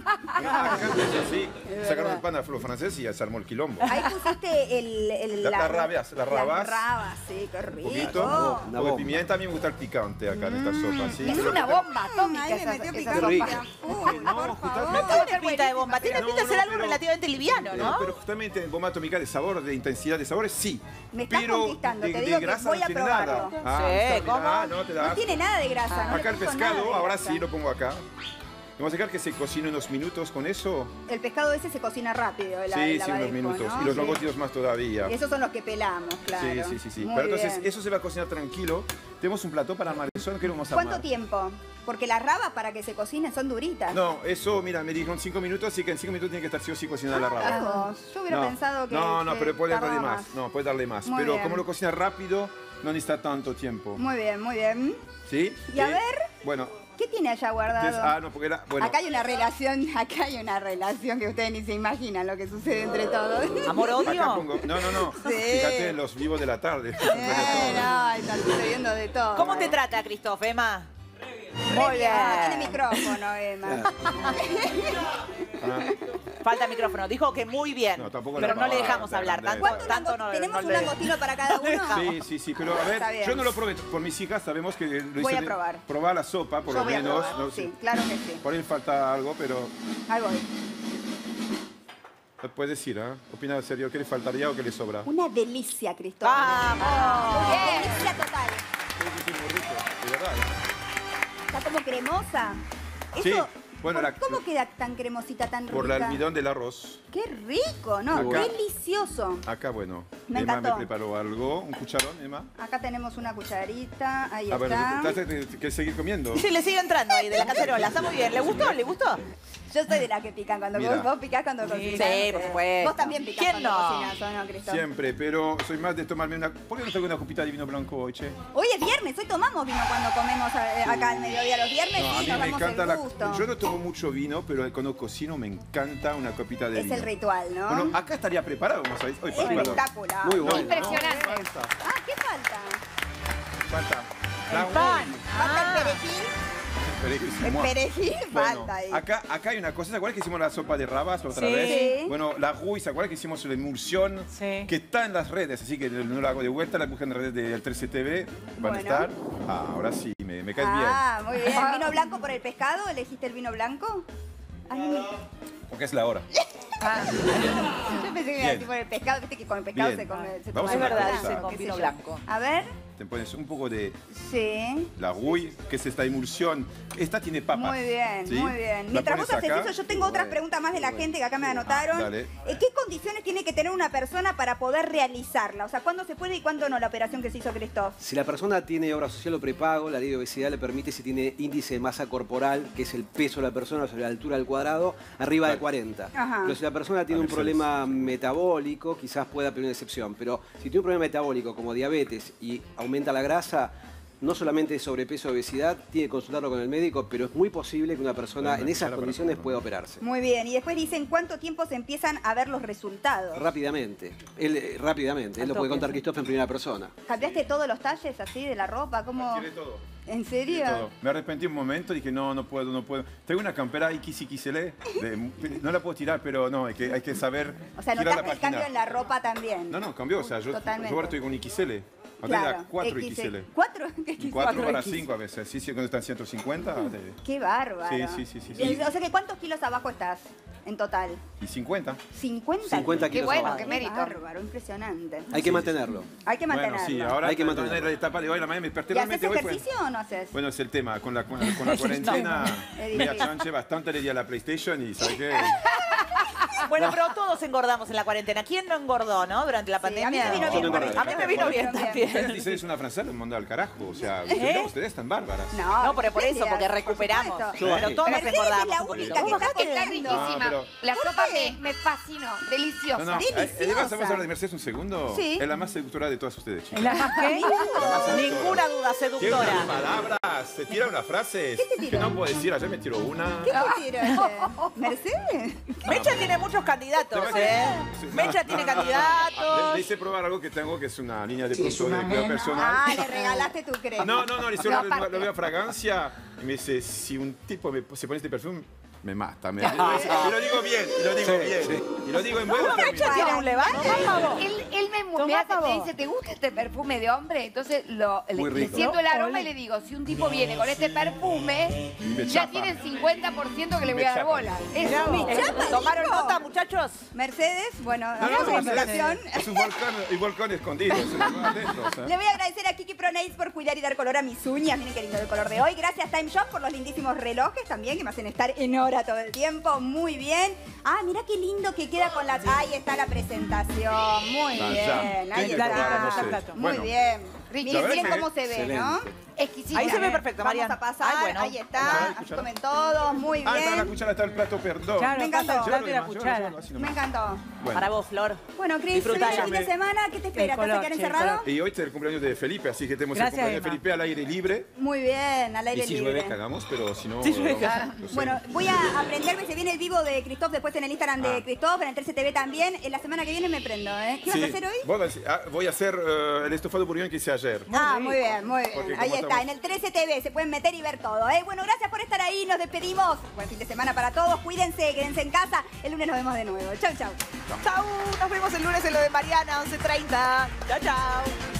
Acá es así. Sacaron el pan al pueblo francés y ya se armó el quilombo. Ahí pusiste Las rabas. Las rabas, sí, qué rico. Un poquito. Una Un poco de bomba. pimienta. A mí me gusta el picante acá en esta sopa. ¿sí? Es Pero una que- bomba atómica Ay, me esa, metió esa picante. Qué rico. Uy, No, por justamente. favor. Tiene pinta de bomba, tiene pinta de ser algo pero- relativamente liviano, ¿no? Pero justamente bomba atómica de sabor, de intensidad de sabores, sí. Me estás pero conquistando, de, te de digo que grasa voy no a tiene probarlo. nada. Sí, está ¿cómo? bien. Ah, no te No das. tiene nada de grasa. no le Acá el puso nada de pescado, ahora grasa. sí lo pongo acá. Vamos a dejar que se cocine unos minutos con eso. El pescado ese se cocina rápido. el Sí, sí, lavadisco, unos minutos. ¿no? Y los Sí. langostinos más todavía. Y esos son los que pelamos, claro. Sí. Muy Pero entonces, bien. eso se va a cocinar tranquilo. Tenemos un plató para Marisol que lo vamos a ¿Cuánto armar. tiempo? Porque las rabas para que se cocinen son duritas. No, eso, mira, me dijeron 5 minutos, así que en 5 minutos tiene que estar sí o sí cocinada la raba. Claro, yo hubiera No, pensado que No, que pero puede darle tardaba más. No, puede darle más. Muy Pero bien. como lo cocina rápido, no necesita tanto tiempo. Muy bien, muy bien. ¿Sí? Y a ver, Bueno, ¿qué tiene allá guardado? no, porque era. Bueno, Acá hay una relación que ustedes ni se imaginan lo que sucede entre todos. ¿Amor, odio? acá pongo. No. Sí. Fíjate en los vivos de la tarde. No, está sucediendo de todo. ¿Cómo te trata, Cristóf, Emma? Muy bien. No tiene micrófono, Emma. Falta micrófono. Dijo que muy bien. No, tampoco pero la no le pavada, dejamos hablar. grande. Tanto no. ¿Tenemos no un le- langostino para cada uno? Sí, pero a Está ver, bien. yo no lo probé por mis hijas, sabemos que lo Voy hice a de- probar. probar la sopa, por Yo lo voy a menos. probar, No sí, sé. claro que sí. Por ahí falta algo, pero Ahí voy. puedes decir, ¿eh? Opina en serio, ¿qué le faltaría o qué le sobra? Una delicia, Cristóbal. ¡Vamos! Una delicia total. Sí, muy rico, de verdad. Está como cremosa. Sí, Eso, bueno, ¿cómo queda tan cremosita, tan rica? por el almidón del arroz. Qué rico, ¿no? Acá. Delicioso. Acá, bueno, Me Emma encantó. me preparó algo. Un cucharón, Emma. Acá tenemos una cucharita. Ahí Bueno, está. ¿quieres seguir comiendo? Sí, le sigue entrando ahí de la cacerola. Está muy bien. ¿Le gustó? ¿Le gustó? Yo soy de las que pican cuando Mira. vos picás cuando cocinas. Sí, por supuesto. Vos también picás ¿Quién cuando no? cocinas, ¿o no, Cristóbal? Siempre, pero soy más de tomarme una... ¿Por qué no traigo una copita de vino blanco hoy, che? Hoy es viernes, hoy tomamos vino cuando comemos acá al mediodía. Los viernes No, a sí, mí nos me damos encanta el la... gusto. Yo no tomo mucho vino, pero cuando cocino me encanta una copita de Es vino. el ritual, ¿no? Bueno, acá estaría preparado, vamos a ver. Hoy, Espectacular. Muy bueno. Impresionante. Ah, ¿qué falta? Falta. El pan. Falta el perejil. El perejil falta ahí. Acá hay una cosa, ¿se acuerdan que hicimos la sopa de rabas la otra Sí. vez? Bueno, la rouille, ¿se acuerdan que hicimos la emulsión? Sí. Que está en las redes, así que no la hago de vuelta, la buscan en las redes del 13 TV, van Bueno. a estar. Ah, ahora sí, me caes Ah, muy bien. ¿Vino blanco por el pescado? ¿Elegiste el vino blanco? Ay, bien, porque es la hora. yo pensé que iba a Bien. decir por el pescado. Viste que con el pescado Bien. se come. Se Vamos toma a una blanco, cosa. Ese con qué vino sé yo. blanco. A ver. Te pones un poco de Sí. la rouille, que es esta emulsión. Esta tiene papas. Muy bien, ¿sí? muy bien. La Mientras vos pones haces acá. eso, yo tengo otras preguntas más de la gente que acá me anotaron. dale. ¿Qué condiciones tiene que tener una persona para poder realizarla? O sea, ¿cuándo se puede y cuándo no la operación que se hizo Cristóf? Si la persona tiene obra social o prepago, la ley de obesidad le permite, si tiene índice de masa corporal, que es el peso de la persona sobre la altura al cuadrado, arriba de 40. Ajá. Pero si la persona tiene un problema metabólico, quizás pueda pedir una excepción. Pero si tiene un problema metabólico como diabetes y aumenta la grasa, no solamente es sobrepeso o obesidad, tiene que consultarlo con el médico, pero es muy posible que una persona en esas condiciones pueda operarse. Muy bien, y después dicen cuánto tiempo se empiezan a ver los resultados. Rápidamente, él lo puede contar Christophe en primera persona. ¿Cambiaste todos los talles así de la ropa? ¿Cómo? Tiré todo. ¿En serio? Todo. Me arrepentí un momento y dije, no puedo. Tengo una campera XXL, no la puedo tirar, pero no, hay que saber O sea, girar la ¿notaste el página. cambio en la ropa también? No, cambió, o sea, yo ahora estoy con XL. Claro, 4 XL. ¿4? 4 para 5 a veces, sí, cuando están 150. Qué bárbaro. Sí. O sea, que ¿cuántos kilos abajo estás en total? ¿Y 50? 50. 50 kilos Qué bueno, abajo. qué mérito. Bárbaro, impresionante. Hay que mantenerlo. Hay que mantenerlo. Bueno, sí, ahora hay que mantenerlo. en la etapa de hoy, la mañana me desperté ¿Y haces realmente ejercicio o no haces? Bueno, es el tema. Con la cuarentena me achanché bastante, le di a la PlayStation y ¿sabes qué? Bueno, pero todos engordamos en la cuarentena. ¿Quién no engordó, no? Durante la pandemia. A mí me vino bien. A mí me vino bien también. Ustedes dicen es una francesa, les mandó al carajo. O sea, ustedes están bárbaras. No, pero por eso, porque recuperamos. Pero todos Mercedes engordamos. es la única que está Está comiendo. riquísima. pero- La sopa me fascinó. Deliciosa. No, ¿vamos a hablar de Mercedes un segundo? Sí. Es la más seductora de todas ustedes, chicas. ¿La más qué? Ninguna duda, Tiene seductora. unas palabras, se tira unas frases que no puedo decir. Ayer me tiró una. ¿Qué te tiro ayer? ¿Mercedes? Mecha tiene muchos candidatos, ¿eh? Mecha tiene candidatos. Le hice probar algo que tengo, que es una línea de producto de cuidado personal. Ah, le regalaste tu crema. No, le hice una nueva fragancia y me dice, si un tipo se pone este perfume, me mata. Y lo digo bien, y lo digo en buen término. Mecha tiene un levante. Él me dice, ¿te gusta este perfume de hombre? Entonces le siento el aroma y le digo, si un tipo viene con este perfume, ya tiene el 50% que le voy a dar bola. Es ¿Tomaron nota, muchachos? Mercedes, bueno, Es un volcán escondido. Le voy a agradecer a Kiki Pronails por cuidar y dar color a mis uñas. Miren qué lindo el color de hoy. Gracias Time Shop por los lindísimos relojes también que me hacen estar en hora todo el tiempo. Muy bien. Ah, mira qué lindo que queda con la... Ahí está la presentación. Muy bien. Ahí está. Muy bien. Miren cómo se ve, ¿no? Exquisito. Ahí se ve perfecto, Mariana. Vamos a pasar. Ahí está. Aquí comen todos. Muy bien. Está la cuchara, está el plato, perdón. Me encantó. Me encantó. Para vos, Flor. Bueno, Cris, Disfrutá. feliz fin de semana. ¿Qué te espera? ¿Te vas a quedar encerrado? Y hoy es el cumpleaños de Felipe, así que tenemos el cumpleaños de Felipe al aire libre. Muy bien, al aire Y si libre. llueve cagamos, pero si no... Bueno, voy a aprenderme. Se viene el vivo de Christophe después en el Instagram de Christophe, en el 13TV también. En la semana que viene me prendo, ¿eh? ¿Qué vas a hacer hoy? Voy a hacer el estofado bourguignon que hice ayer. Muy bien, muy bien. Porque Ahí como está, estamos- en el 13TV se pueden meter y ver todo, ¿eh? Bueno, gracias por estar ahí. Nos despedimos. Buen fin de semana para todos. Cuídense, quédense en casa. El lunes nos vemos de nuevo. Chau, chau. Chau, nos vemos el lunes en lo de Mariana, 11:30. Chau, chau.